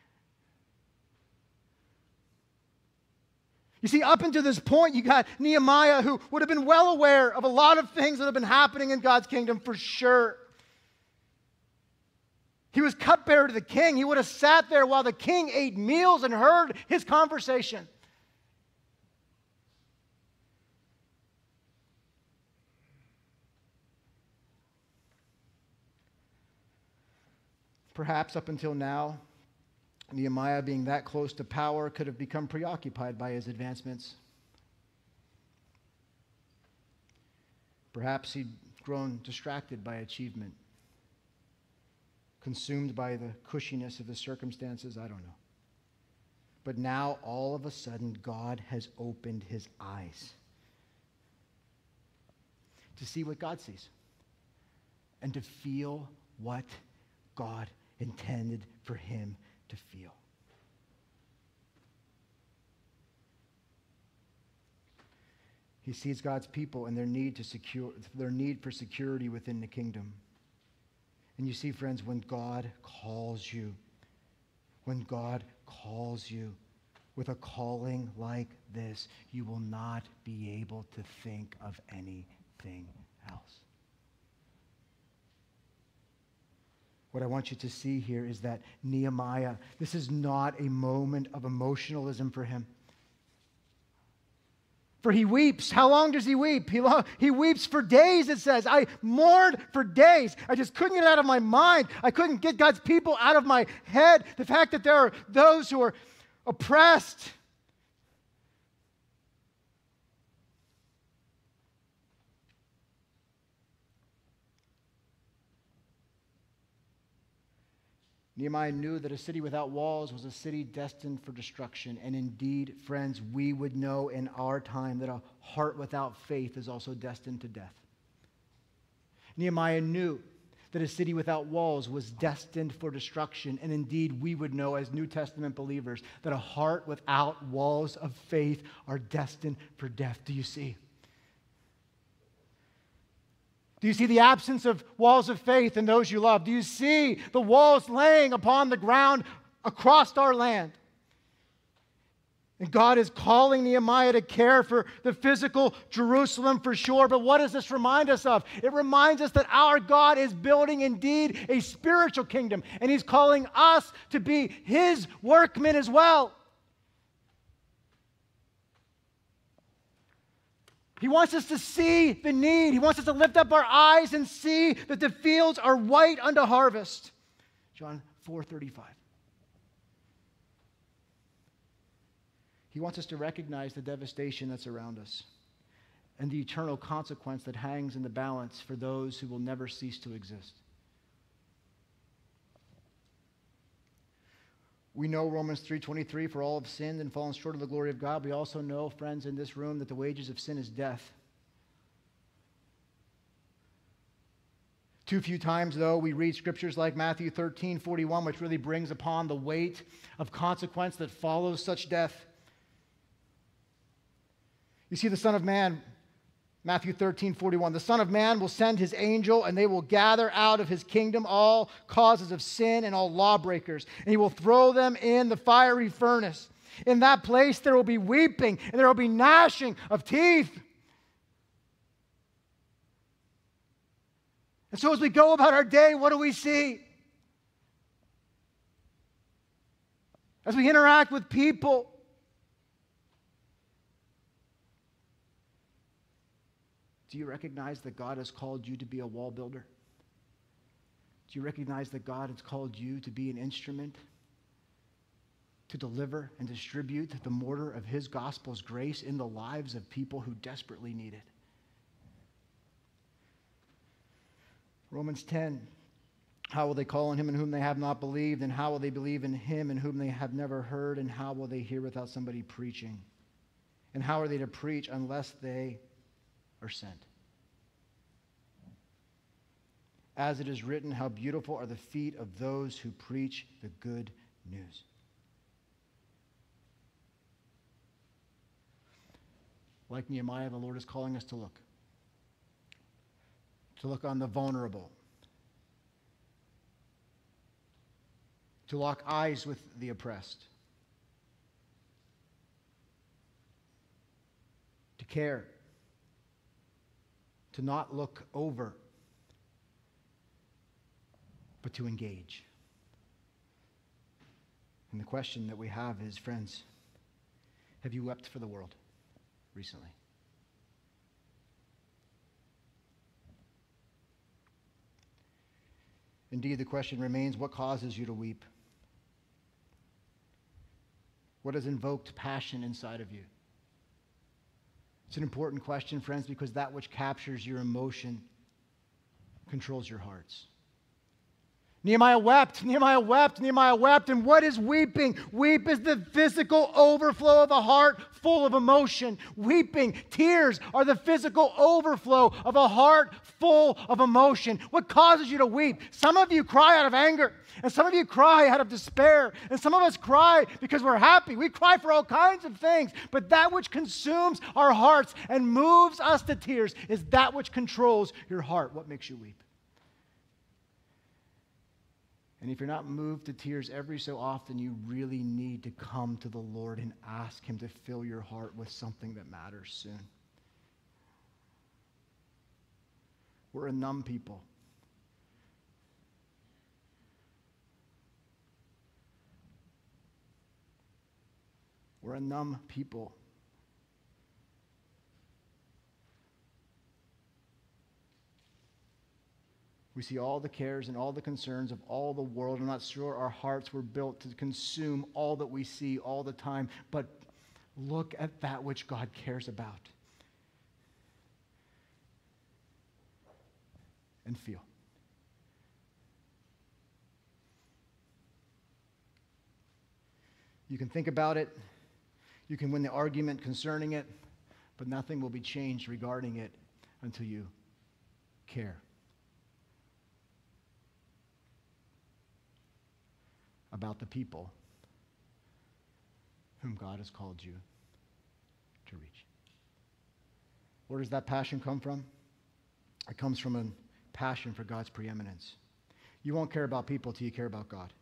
You see, up until this point, you got Nehemiah, who would have been well aware of a lot of things that have been happening in God's kingdom for sure. He was cupbearer to the king. He would have sat there while the king ate meals and heard his conversation. Perhaps up until now, Nehemiah, being that close to power, could have become preoccupied by his advancements. Perhaps he'd grown distracted by achievement, consumed by the cushiness of the circumstances. I don't know. But now, all of a sudden, God has opened his eyes to see what God sees and to feel what God intended for him to feel. He sees God's people and their need to secure their need for security within the kingdom. And you see, friends, when God calls you, when God calls you with a calling like this, you will not be able to think of anything else. What I want you to see here is that Nehemiah, this is not a moment of emotionalism for him. For he weeps. How long does he weep? He, lo- he weeps for days, it says. I mourned for days. I just couldn't get it out of my mind. I couldn't get God's people out of my head. The fact that there are those who are oppressed. Nehemiah knew that a city without walls was a city destined for destruction. And indeed, friends, we would know in our time that a heart without faith is also destined to death. Nehemiah knew that a city without walls was destined for destruction. And indeed, we would know as New Testament believers that a heart without walls of faith are destined for death. Do you see? Do you see the absence of walls of faith in those you love? Do you see the walls laying upon the ground across our land? And God is calling Nehemiah to care for the physical Jerusalem for sure. But what does this remind us of? It reminds us that our God is building indeed a spiritual kingdom. And he's calling us to be his workmen as well. He wants us to see the need. He wants us to lift up our eyes and see that the fields are white unto harvest. John four thirty-five. He wants us to recognize the devastation that's around us and the eternal consequence that hangs in the balance for those who will never cease to exist. We know Romans three twenty-three, for all have sinned and fallen short of the glory of God. We also know, friends, in this room that the wages of sin is death. Too few times, though, we read scriptures like Matthew thirteen forty-one, which really brings upon the weight of consequence that follows such death. You see, the Son of Man, Matthew thirteen forty-one, the Son of Man will send his angel, and they will gather out of his kingdom all causes of sin and all lawbreakers, and he will throw them in the fiery furnace. In that place there will be weeping, and there will be gnashing of teeth. And so as we go about our day, what do we see? As we interact with people, do you recognize that God has called you to be a wall builder? Do you recognize that God has called you to be an instrument to deliver and distribute the mortar of his gospel's grace in the lives of people who desperately need it? Romans ten, how will they call on him in whom they have not believed? And how will they believe in him in whom they have never heard? And how will they hear without somebody preaching? And how are they to preach unless they are sent? As it is written, how beautiful are the feet of those who preach the good news. Like Nehemiah, the Lord is calling us to look. To look on the vulnerable. To lock eyes with the oppressed. To care. To not look over, but to engage. And the question that we have is, friends, have you wept for the world recently? Indeed, the question remains, what causes you to weep? What has invoked passion inside of you? It's an important question, friends, because that which captures your emotion controls your hearts. Nehemiah wept, Nehemiah wept, Nehemiah wept. And what is weeping? Weep is the physical overflow of a heart full of emotion. Weeping, tears are the physical overflow of a heart full of emotion. What causes you to weep? Some of you cry out of anger, and some of you cry out of despair, and some of us cry because we're happy. We cry for all kinds of things, but that which consumes our hearts and moves us to tears is that which controls your heart. What makes you weep? And if you're not moved to tears every so often, you really need to come to the Lord and ask him to fill your heart with something that matters soon. We're a numb people. We're a numb people. We see all the cares and all the concerns of all the world. I'm not sure our hearts were built to consume all that we see all the time, but look at that which God cares about and feel. You can think about it. You can win the argument concerning it, but nothing will be changed regarding it until you care about the people whom God has called you to reach. Where does that passion come from? It comes from a passion for God's preeminence. You won't care about people till you care about God.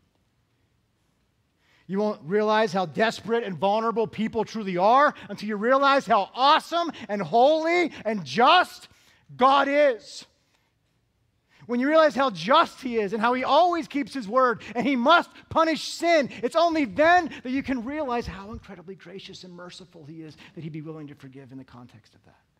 You won't realize how desperate and vulnerable people truly are until you realize how awesome and holy and just God is. When you realize how just he is and how he always keeps his word and he must punish sin, it's only then that you can realize how incredibly gracious and merciful he is, that he'd be willing to forgive in the context of that.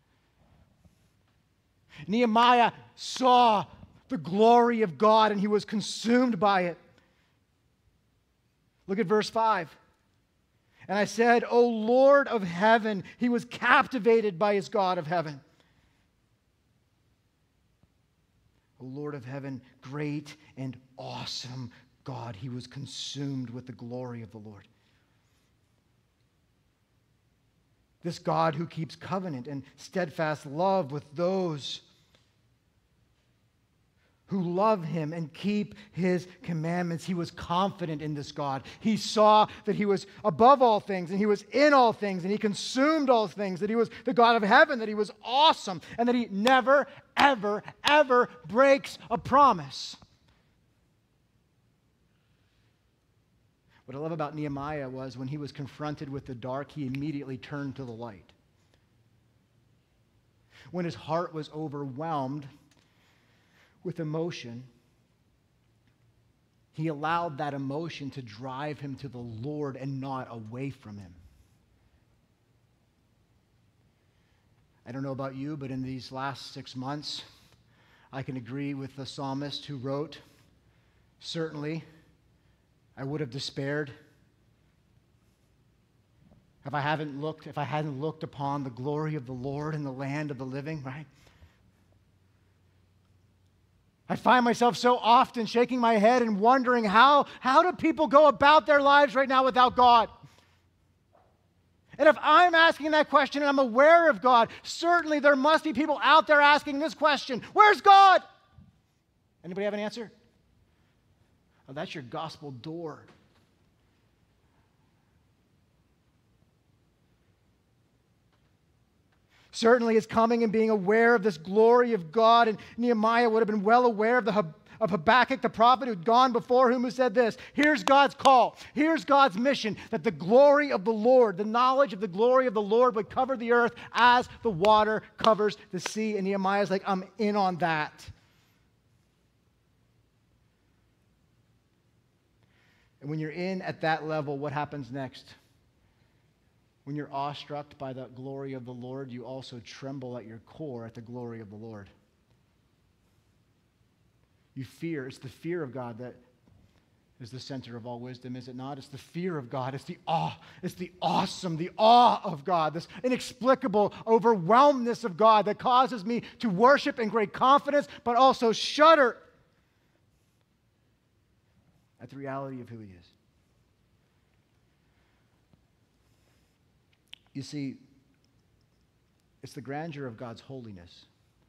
Nehemiah saw the glory of God and he was consumed by it. Look at verse five. And I said, O Lord of heaven, he was captivated by his God of heaven. O Lord of heaven, great and awesome God. He was consumed with the glory of the Lord. This God who keeps covenant and steadfast love with those who love him and keep his commandments. He was confident in this God. He saw that he was above all things and he was in all things and he consumed all things, that he was the God of heaven, that he was awesome, and that he never, ever, ever breaks a promise. What I love about Nehemiah was when he was confronted with the dark, he immediately turned to the light. When his heart was overwhelmed with emotion, he allowed that emotion to drive him to the Lord and not away from him. I don't know about you, but in these last six months, I can agree with the psalmist who wrote, "Certainly, I would have despaired if I haven't looked, if I hadn't looked upon the glory of the Lord in the land of the living," right? I find myself so often shaking my head and wondering how, how do people go about their lives right now without God? And if I'm asking that question and I'm aware of God, certainly there must be people out there asking this question: where's God? Anybody have an answer? Oh, that's your gospel door. Certainly it's coming and being aware of this glory of God. And Nehemiah would have been well aware of, the, of Habakkuk the prophet who had gone before whom, who said this: here's God's call. Here's God's mission, that the glory of the Lord, the knowledge of the glory of the Lord would cover the earth as the water covers the sea. And Nehemiah's like, I'm in on that. And when you're in at that level, what happens next? When you're awestruck by the glory of the Lord, you also tremble at your core at the glory of the Lord. You fear. It's the fear of God that is the center of all wisdom, is it not? It's the fear of God. It's the awe. It's the awesome, the awe of God, this inexplicable overwhelmness of God that causes me to worship in great confidence, but also shudder at the reality of who he is. You see, it's the grandeur of God's holiness.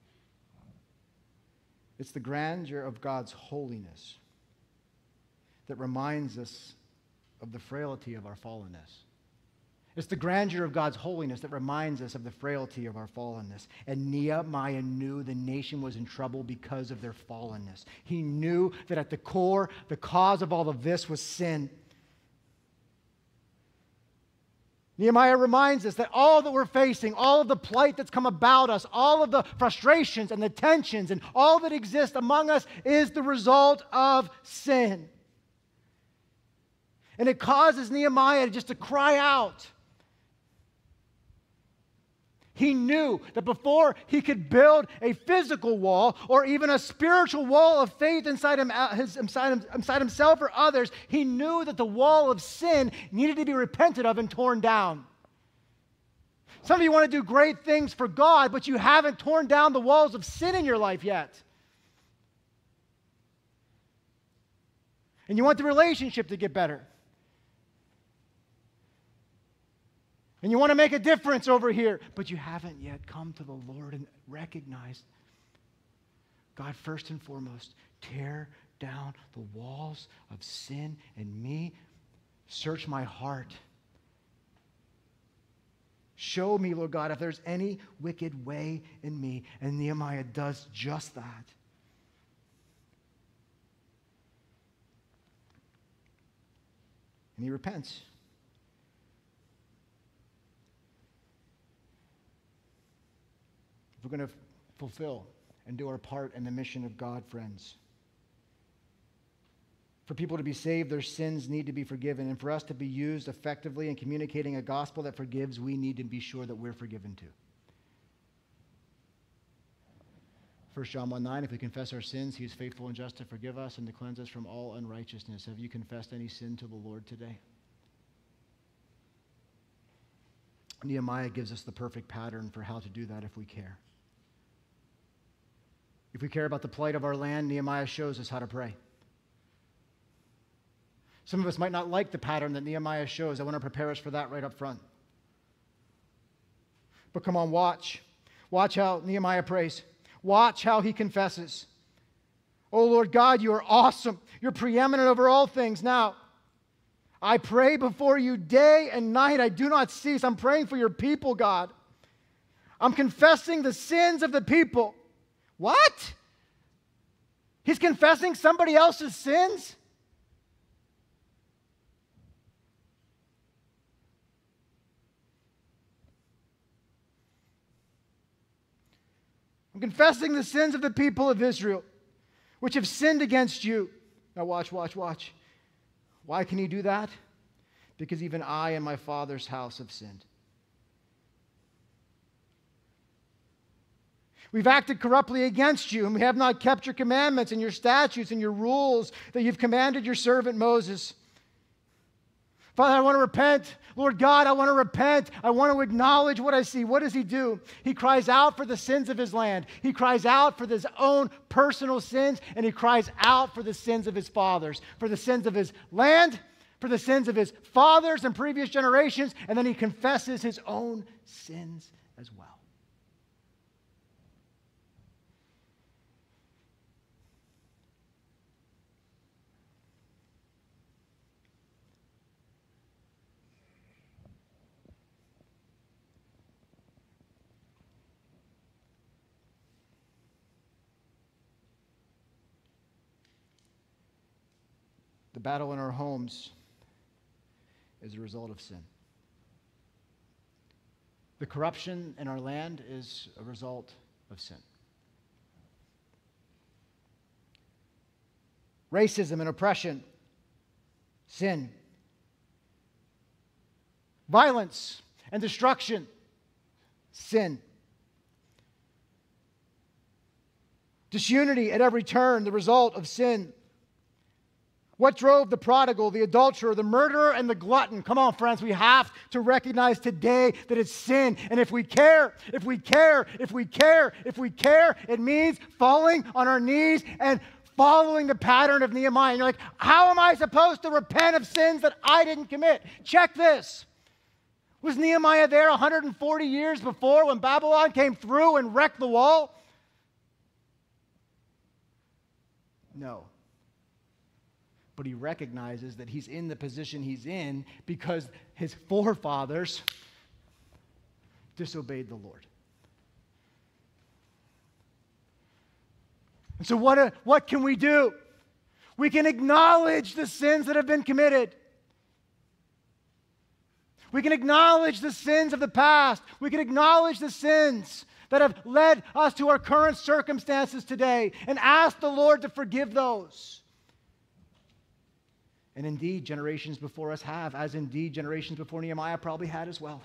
It's the grandeur of God's holiness that reminds us of the frailty of our fallenness. It's the grandeur of God's holiness that reminds us of the frailty of our fallenness. And Nehemiah knew the nation was in trouble because of their fallenness. He knew that at the core, the cause of all of this was sin. Nehemiah reminds us that all that we're facing, all of the plight that's come about us, all of the frustrations and the tensions and all that exists among us is the result of sin. And it causes Nehemiah just to cry out. He knew that before he could build a physical wall or even a spiritual wall of faith inside, him, his, inside, him, inside himself or others, he knew that the wall of sin needed to be repented of and torn down. Some of you want to do great things for God, but you haven't torn down the walls of sin in your life yet. And you want the relationship to get better. And you want to make a difference over here, but you haven't yet come to the Lord and recognized, God, first and foremost, tear down the walls of sin in me. Search my heart. Show me, Lord God, if there's any wicked way in me. And Nehemiah does just that. And he repents. If we're going to fulfill and do our part in the mission of God, friends, for people to be saved, their sins need to be forgiven. And for us to be used effectively in communicating a gospel that forgives, we need to be sure that we're forgiven too. First John one nine, if we confess our sins, he is faithful and just to forgive us and to cleanse us from all unrighteousness. Have you confessed any sin to the Lord today? Nehemiah gives us the perfect pattern for how to do that if we care. If we care about the plight of our land, Nehemiah shows us how to pray. Some of us might not like the pattern that Nehemiah shows. I want to prepare us for that right up front. But come on, watch. Watch how Nehemiah prays. Watch how he confesses. Oh Lord God, you are awesome. You're preeminent over all things. Now, I pray before you day and night. I do not cease. I'm praying for your people, God. I'm confessing the sins of the people. What? He's confessing somebody else's sins? I'm confessing the sins of the people of Israel, which have sinned against you. Now watch, watch, watch. Why can he do that? Because even I and my Father's house have sinned. We've acted corruptly against you, and we have not kept your commandments and your statutes and your rules that you've commanded your servant Moses. Father, I want to repent. Lord God, I want to repent. I want to acknowledge what I see. What does he do? He cries out for the sins of his land. He cries out for his own personal sins, and he cries out for the sins of his fathers, for the sins of his land, for the sins of his fathers and previous generations, and then he confesses his own sins as well. The battle in our homes is a result of sin. The corruption in our land is a result of sin. Racism and oppression, sin. Violence and destruction, sin. Disunity at every turn, the result of sin. What drove the prodigal, the adulterer, the murderer, and the glutton? Come on, friends, we have to recognize today that it's sin. And if we care, if we care, if we care, if we care, it means falling on our knees and following the pattern of Nehemiah. And you're like, how am I supposed to repent of sins that I didn't commit? Check this. Was Nehemiah there one hundred forty years before when Babylon came through and wrecked the wall? No. But he recognizes that he's in the position he's in because his forefathers disobeyed the Lord. And so what, uh, what can we do? We can acknowledge the sins that have been committed. We can acknowledge the sins of the past. We can acknowledge the sins that have led us to our current circumstances today and ask the Lord to forgive those. And indeed, generations before us have, as indeed generations before Nehemiah probably had as well.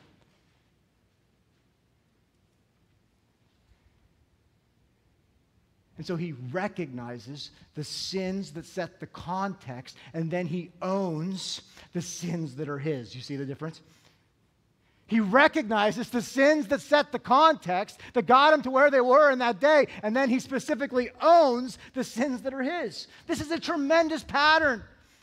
And so he recognizes the sins that set the context, and then he owns the sins that are his. You see the difference? He recognizes the sins that set the context, that got him to where they were in that day, and then he specifically owns the sins that are his. This is a tremendous pattern.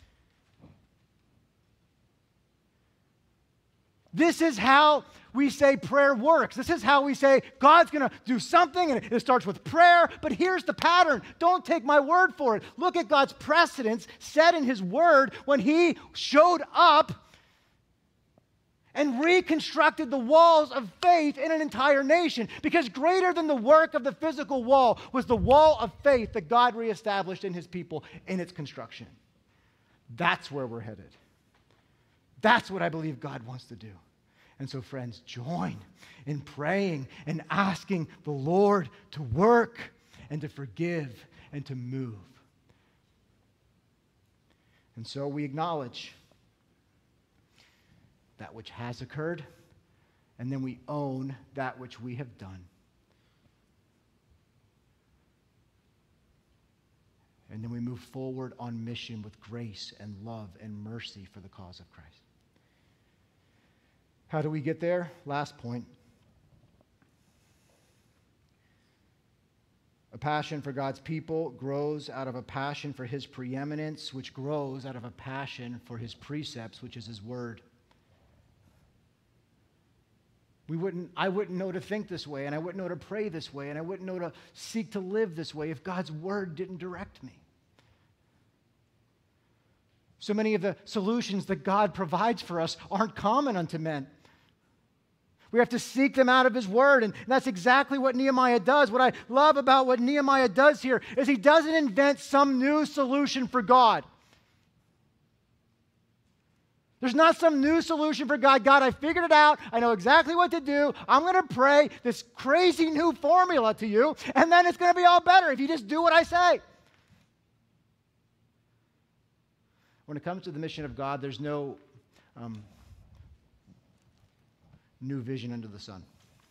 This is how we say prayer works. This is how we say God's going to do something, and it starts with prayer. But here's the pattern. Don't take my word for it. Look at God's precedence set in his word when he showed up and reconstructed the walls of faith in an entire nation. Because greater than the work of the physical wall was the wall of faith that God reestablished in his people in its construction. That's where we're headed. That's what I believe God wants to do. And so, friends, join in praying and asking the Lord to work and to forgive and to move. And so we acknowledge that which has occurred, and then we own that which we have done. And then we move forward on mission with grace and love and mercy for the cause of Christ. How do we get there? Last point. A passion for God's people grows out of a passion for his preeminence, which grows out of a passion for his precepts, which is his word. We wouldn't, I wouldn't know to think this way, and I wouldn't know to pray this way, and I wouldn't know to seek to live this way if God's word didn't direct me. So many of the solutions that God provides for us aren't common unto men. We have to seek them out of his word, and that's exactly what Nehemiah does. What I love about what Nehemiah does here is he doesn't invent some new solution for God. There's not some new solution for God. God, I figured it out. I know exactly what to do. I'm going to pray this crazy new formula to you, and then it's going to be all better if you just do what I say. When it comes to the mission of God, there's no um, new vision under the sun.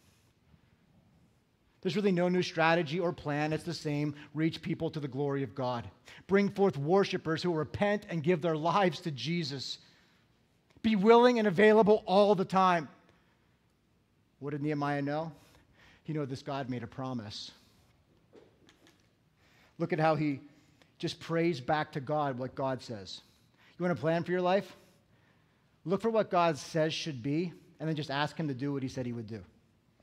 There's really no new strategy or plan. It's the same. Reach people to the glory of God. Bring forth worshipers who will repent and give their lives to Jesus. Be willing and available all the time. What did Nehemiah know? He knew this God made a promise. Look at how he just prays back to God what God says. You want a plan for your life? Look for what God says should be, and then just ask him to do what he said he would do.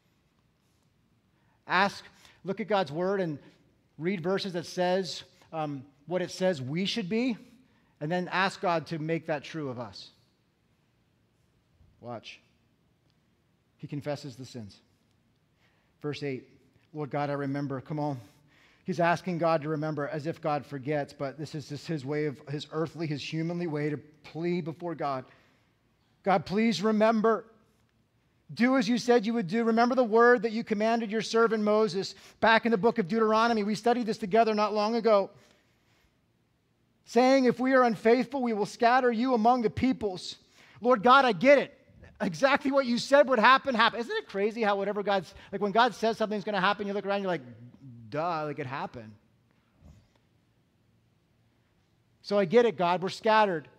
Ask, look at God's word and read verses that says um, what it says we should be, and then ask God to make that true of us. Watch. He confesses the sins. Verse eight, Lord God, I remember. Come on. He's asking God to remember as if God forgets, but this is just his way of, his earthly, his humanly way to plead before God. God, please remember. Do as you said you would do. Remember the word that you commanded your servant Moses back in the book of Deuteronomy. We studied this together not long ago. Saying, if we are unfaithful, we will scatter you among the peoples. Lord God, I get it. Exactly what you said would happen, happen. Isn't it crazy how whatever God's, like when God says something's going to happen, you look around, you're like, duh, like it happened. So I get it, God, we're scattered.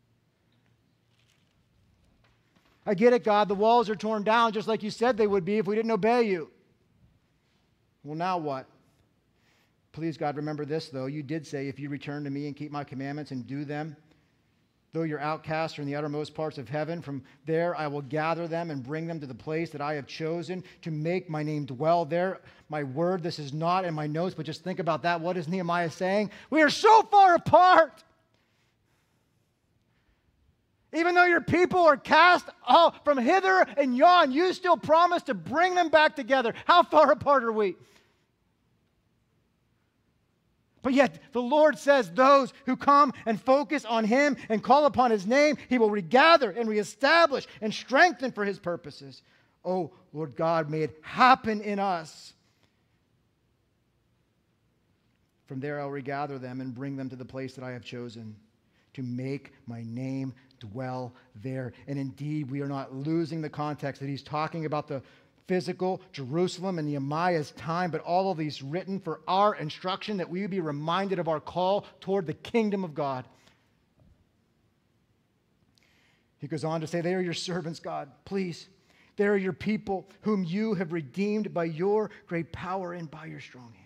I get it, God, the walls are torn down just like you said they would be if we didn't obey you. Well, now what? Please, God, remember this, though. You did say, if you return to me and keep my commandments and do them, though you're outcast or in the uttermost parts of heaven, from there I will gather them and bring them to the place that I have chosen to make my name dwell there. My word, this is not in my notes, but just think about that. What is Nehemiah saying? We are so far apart. Even though your people are cast oh, from hither and yon, you still promise to bring them back together. How far apart are we? But yet the Lord says those who come and focus on him and call upon his name, he will regather and reestablish and strengthen for his purposes. Oh, Lord God, may it happen in us. From there I'll regather them and bring them to the place that I have chosen to make my name dwell there. And indeed, we are not losing the context that he's talking about the physical Jerusalem in Nehemiah's time, but all of these written for our instruction, that we would be reminded of our call toward the kingdom of God. He goes on to say, they are your servants, God, please. They are your people whom you have redeemed by your great power and by your strong hand.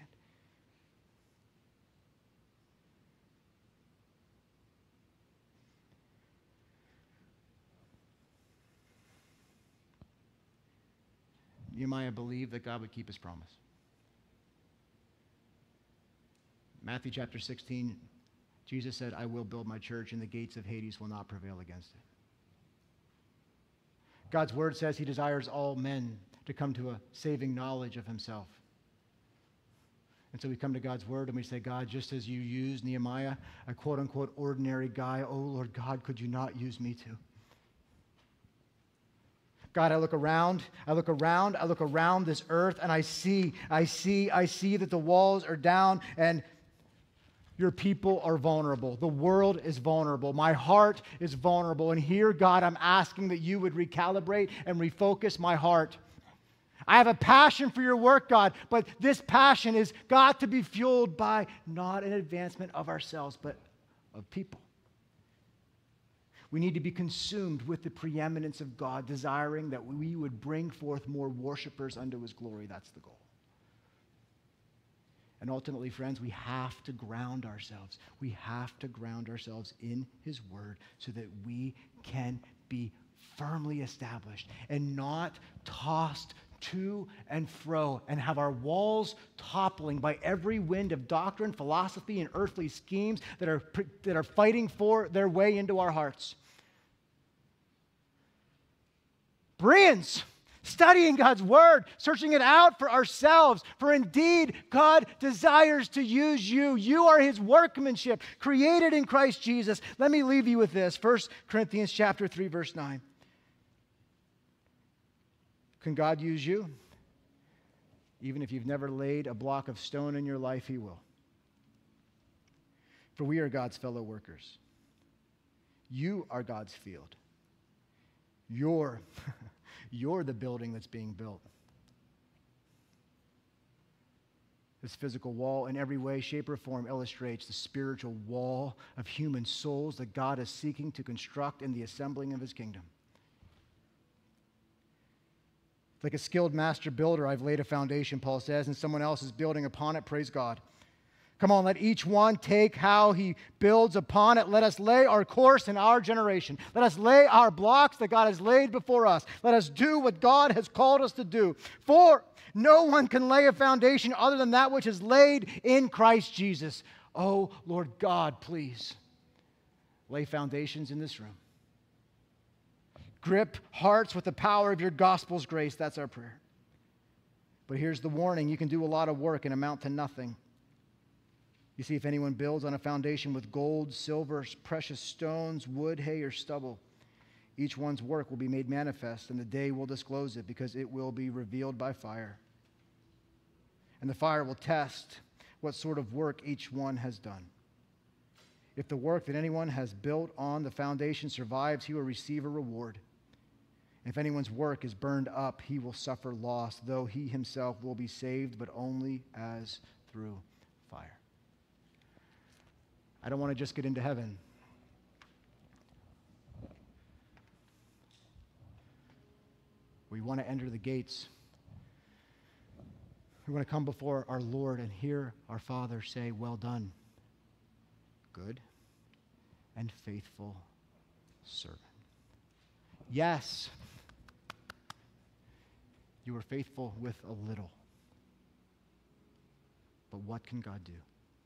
Nehemiah believed that God would keep his promise. Matthew chapter sixteen, Jesus said, I will build my church and the gates of Hades will not prevail against it. God's word says he desires all men to come to a saving knowledge of himself. And so we come to God's word and we say, God, just as you used Nehemiah, a quote unquote ordinary guy, oh Lord God, could you not use me too? God, I look around, I look around, I look around this earth, and I see, I see, I see that the walls are down, and your people are vulnerable. The world is vulnerable. My heart is vulnerable. And here, God, I'm asking that you would recalibrate and refocus my heart. I have a passion for your work, God, but this passion is got to be fueled by not an advancement of ourselves, but of people. We need to be consumed with the preeminence of God, desiring that we would bring forth more worshipers unto his glory. That's the goal. And ultimately, friends, we have to ground ourselves. We have to ground ourselves in his word so that we can be firmly established and not tossed to and fro and have our walls toppling by every wind of doctrine, philosophy, and earthly schemes that are, that are fighting for their way into our hearts. Bereans, studying God's word, searching it out for ourselves, for indeed God desires to use you. You are his workmanship, created in Christ Jesus. Let me leave you with this. First Corinthians chapter three, verse nine. Can God use you? Even if you've never laid a block of stone in your life, he will. For we are God's fellow workers. You are God's field. You're, you're the building that's being built. This physical wall, in every way, shape, or form, illustrates the spiritual wall of human souls that God is seeking to construct in the assembling of his kingdom. Like a skilled master builder, I've laid a foundation, Paul says, and someone else is building upon it. Praise God. Come on, let each one take how he builds upon it. Let us lay our course in our generation. Let us lay our blocks that God has laid before us. Let us do what God has called us to do. For no one can lay a foundation other than that which is laid in Christ Jesus. Oh, Lord God, please lay foundations in this room. Grip hearts with the power of your gospel's grace. That's our prayer. But here's the warning. You can do a lot of work and amount to nothing. You see, if anyone builds on a foundation with gold, silver, precious stones, wood, hay, or stubble, each one's work will be made manifest, and the day will disclose it, because it will be revealed by fire. And the fire will test what sort of work each one has done. If the work that anyone has built on the foundation survives, he will receive a reward. If anyone's work is burned up, he will suffer loss, though he himself will be saved, but only as through fire. I don't want to just get into heaven. We want to enter the gates. We want to come before our Lord and hear our Father say, "Well done, good and faithful servant." Yes, you were faithful with a little. But what can God do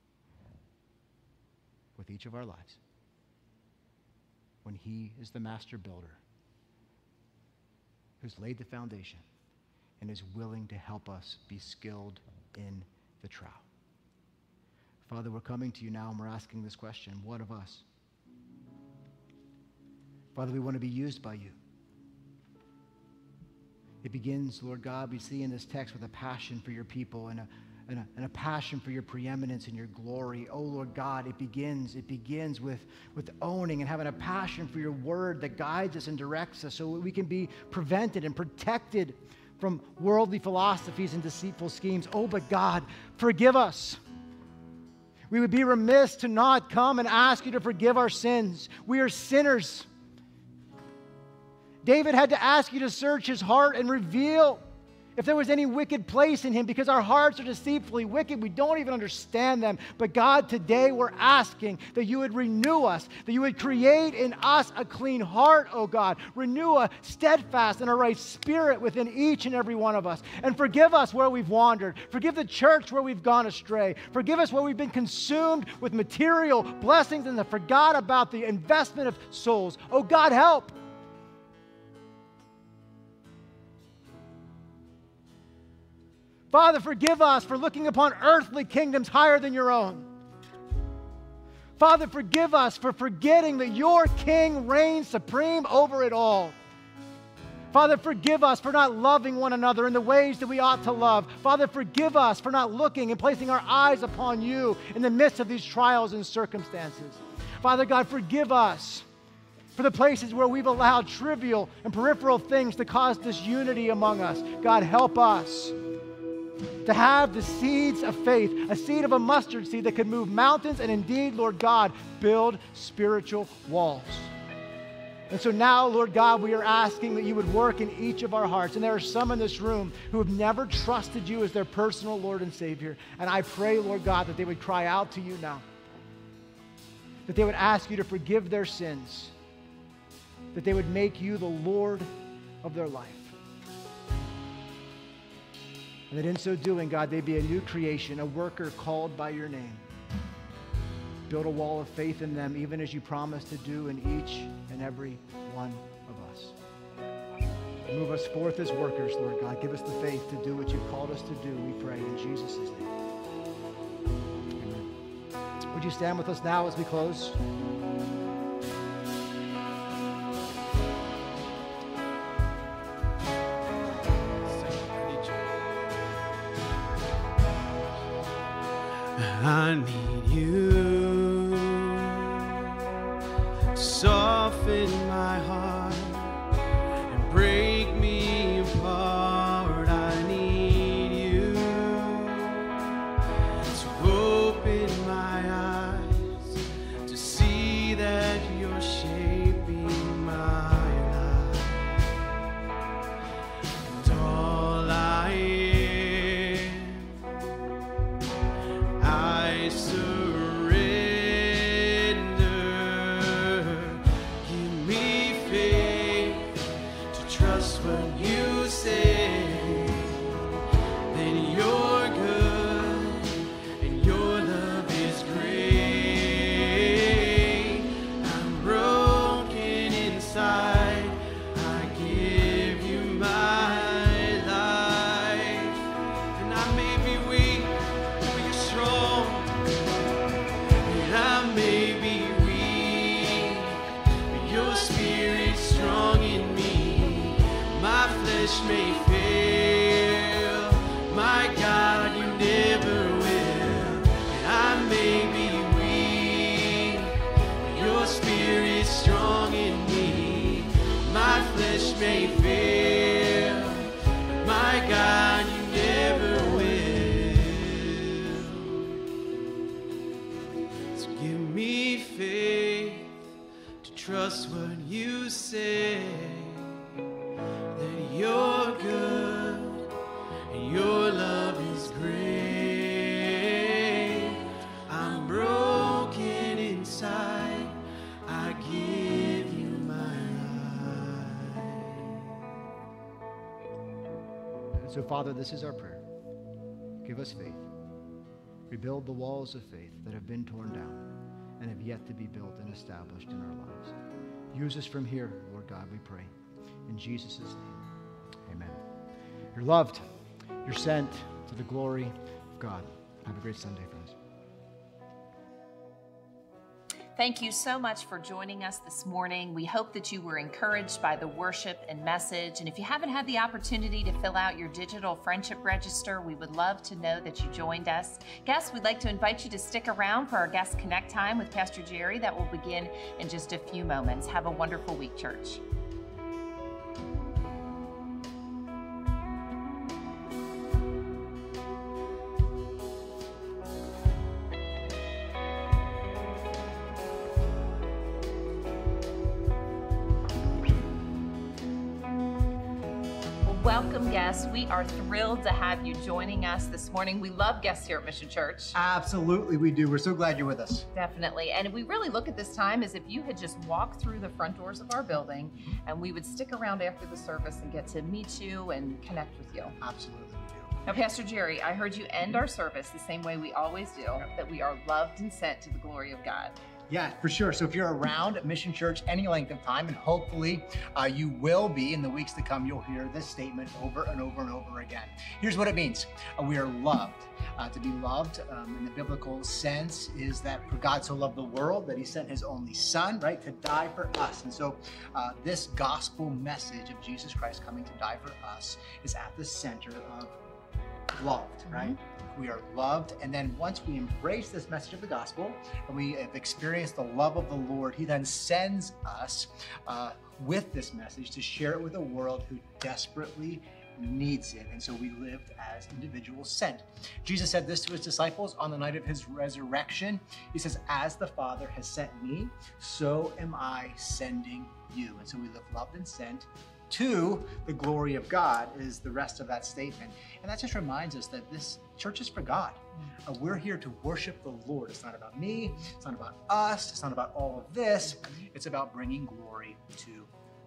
with each of our lives when he is the master builder who's laid the foundation and is willing to help us be skilled in the trowel? Father, we're coming to you now and we're asking this question: what of us? Father, we want to be used by you. It begins, Lord God, we see in this text, with a passion for your people and a, and a, and a passion for your preeminence and your glory. Oh, Lord God, it begins, it begins with, with owning and having a passion for your word that guides us and directs us so we can be prevented and protected from worldly philosophies and deceitful schemes. Oh, but God, forgive us. We would be remiss to not come and ask you to forgive our sins. We are sinners. David had to ask you to search his heart and reveal if there was any wicked place in him, because our hearts are deceitfully wicked. We don't even understand them. But God, today we're asking that you would renew us, that you would create in us a clean heart, oh God. Renew a steadfast and a right spirit within each and every one of us. And forgive us where we've wandered. Forgive the church where we've gone astray. Forgive us where we've been consumed with material blessings and forgot about the investment of souls. Oh God, help. Father, forgive us for looking upon earthly kingdoms higher than your own. Father, forgive us for forgetting that your King reigns supreme over it all. Father, forgive us for not loving one another in the ways that we ought to love. Father, forgive us for not looking and placing our eyes upon you in the midst of these trials and circumstances. Father God, forgive us for the places where we've allowed trivial and peripheral things to cause disunity among us. God, help us to have the seeds of faith, a seed of a mustard seed that could move mountains and indeed, Lord God, build spiritual walls. And so now, Lord God, we are asking that you would work in each of our hearts. And there are some in this room who have never trusted you as their personal Lord and Savior. And I pray, Lord God, that they would cry out to you now, that they would ask you to forgive their sins, that they would make you the Lord of their life. And that in so doing, God, they'd be a new creation, a worker called by your name. Build a wall of faith in them, even as you promised to do in each and every one of us. Move us forth as workers, Lord God. Give us the faith to do what you've called us to do, we pray in Jesus' name. Amen. Would you stand with us now as we close? I need you to soften my heart and break me apart. I need you to open my eyes to see that you're shaping my life. And all I am, I surrender. Give me faith to trust what you say. Then you're good and your love is great. I'm broken inside. I give you my life. And I may be weak, but you're strong. And I may be weak, but your spirit's strong in me. My flesh may fail, my God, you never will. And I may be weak, but your spirit's strong in me. My flesh may fail, but my God, you never will. So give me faith to trust what you say, that you're good and your love is great. I'm broken inside. I give you my life. And so, Father, this is our prayer. Give us faith. Rebuild the walls of faith that have been torn down and have yet to be built and established in our lives. Use us from here, Lord God, we pray. In Jesus' name, amen. You're loved. You're sent to the glory of God. Have a great Sunday, friends. Thank you so much for joining us this morning. We hope that you were encouraged by the worship and message. And if you haven't had the opportunity to fill out your digital friendship register, we would love to know that you joined us. Guests, we'd like to invite you to stick around for our Guest Connect time with Pastor Jerry that will begin in just a few moments. Have a wonderful week, church. Welcome, guests. We are thrilled to have you joining us this morning. We love guests here at Mission Church. Absolutely, we do. We're so glad you're with us. Definitely. And we really look at this time as if you had just walked through the front doors of our building, and we would stick around after the service and get to meet you and connect with you. Absolutely, we do. Now, Pastor Jerry, I heard you end our service the same way we always do, that we are loved and sent to the glory of God. Yeah, for sure. So if you're around at Mission Church any length of time, and hopefully uh, you will be in the weeks to come, you'll hear this statement over and over and over again. Here's what it means. Uh, we are loved. Uh, to be loved um, in the biblical sense is that for God so loved the world that he sent his only son, right, to die for us. And so uh, this gospel message of Jesus Christ coming to die for us is at the center of loved, right? We are loved. And then once we embrace this message of the gospel and we have experienced the love of the Lord, he then sends us uh, with this message to share it with a world who desperately needs it. And so we lived as individuals sent. Jesus said this to his disciples on the night of his resurrection. He says, as the Father has sent me, so am I sending you. And so we live loved and sent to the glory of God is the rest of that statement. And that just reminds us that this church is for God. Uh, we're here to worship the Lord. It's not about me. It's not about us. It's not about all of this. It's about bringing glory to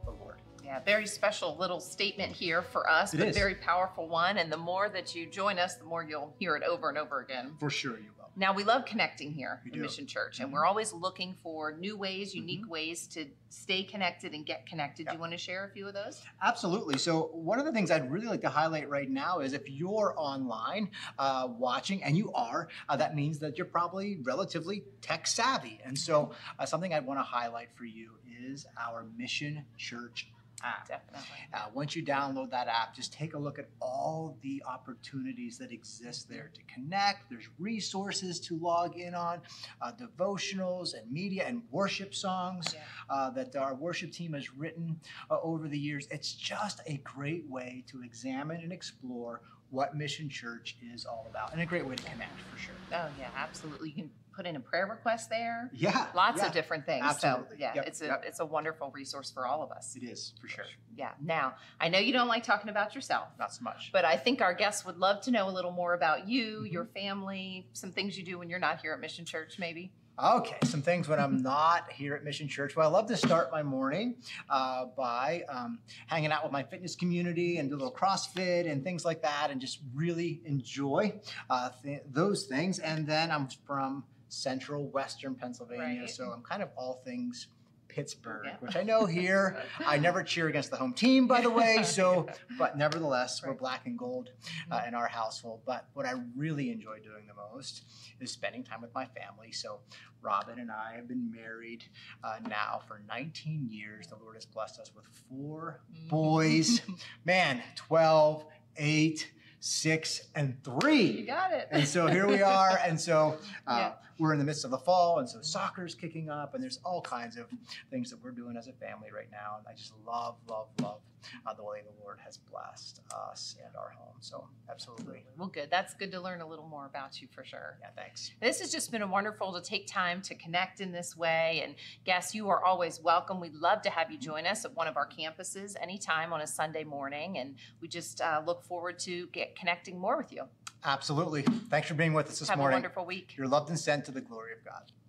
the Lord. Yeah, very special little statement here for us, It but is. very powerful one. And the more that you join us, the more you'll hear it over and over again. For sure you will. Now, we love connecting here We at do. Mission Church, and Mhm. we're always looking for new ways, unique Mhm. ways to stay connected and get connected. Do Yeah. you want to share a few of those? Absolutely. So one of the things I'd really like to highlight right now is if you're online uh, watching, and you are, uh, that means that you're probably relatively tech savvy. And so uh, something I'd want to highlight for you is our Mission Church app. Definitely. Uh, once you download that app, just take a look at all the opportunities that exist there to connect. There's resources to log in on, uh, devotionals and media and worship songs Yeah. uh, that our worship team has written uh, over the years. It's just a great way to examine and explore what Mission Church is all about, and a great way to connect for sure. Oh, yeah, absolutely. You can put in a prayer request there. Yeah, Lots yeah, of different things. absolutely. So, yeah, Yep, it's a yep. it's a wonderful resource for all of us. It is for sure. Yeah. Now, I know you don't like talking about yourself, Not so much. but I think our guests would love to know a little more about you, Mm-hmm. your family, some things you do when you're not here at Mission Church, maybe. Okay, some things when I'm not here at Mission Church. Well, I love to start my morning uh, by um, hanging out with my fitness community and do a little CrossFit and things like that, and just really enjoy uh, th- those things. And then I'm from Central Western Pennsylvania, Right. so I'm kind of all things Pittsburgh, Yeah. which I know here. I never cheer against the home team, by the way. So, but nevertheless, we're Right. black and gold uh, in our household. But what I really enjoy doing the most is spending time with my family. So, Robin and I have been married uh, now for nineteen years. The Lord has blessed us with four boys. Man, twelve, eight, six, and three. You got it. And so here we are. And so uh, Yeah. we're in the midst of the fall. And so soccer's kicking up. And there's all kinds of things that we're doing as a family right now. And I just love, love, love uh, the way the Lord has blessed us and our home. So absolutely. Well, good. That's good to learn a little more about you for sure. Yeah, thanks. This has just been a wonderful to take time to connect in this way. And guests, you are always welcome. We'd love to have you join us at one of our campuses anytime on a Sunday morning. And we just uh, look forward to get connecting more with you. Absolutely. Thanks for being with us this Have morning. a wonderful week. You're loved and sent to the glory of God.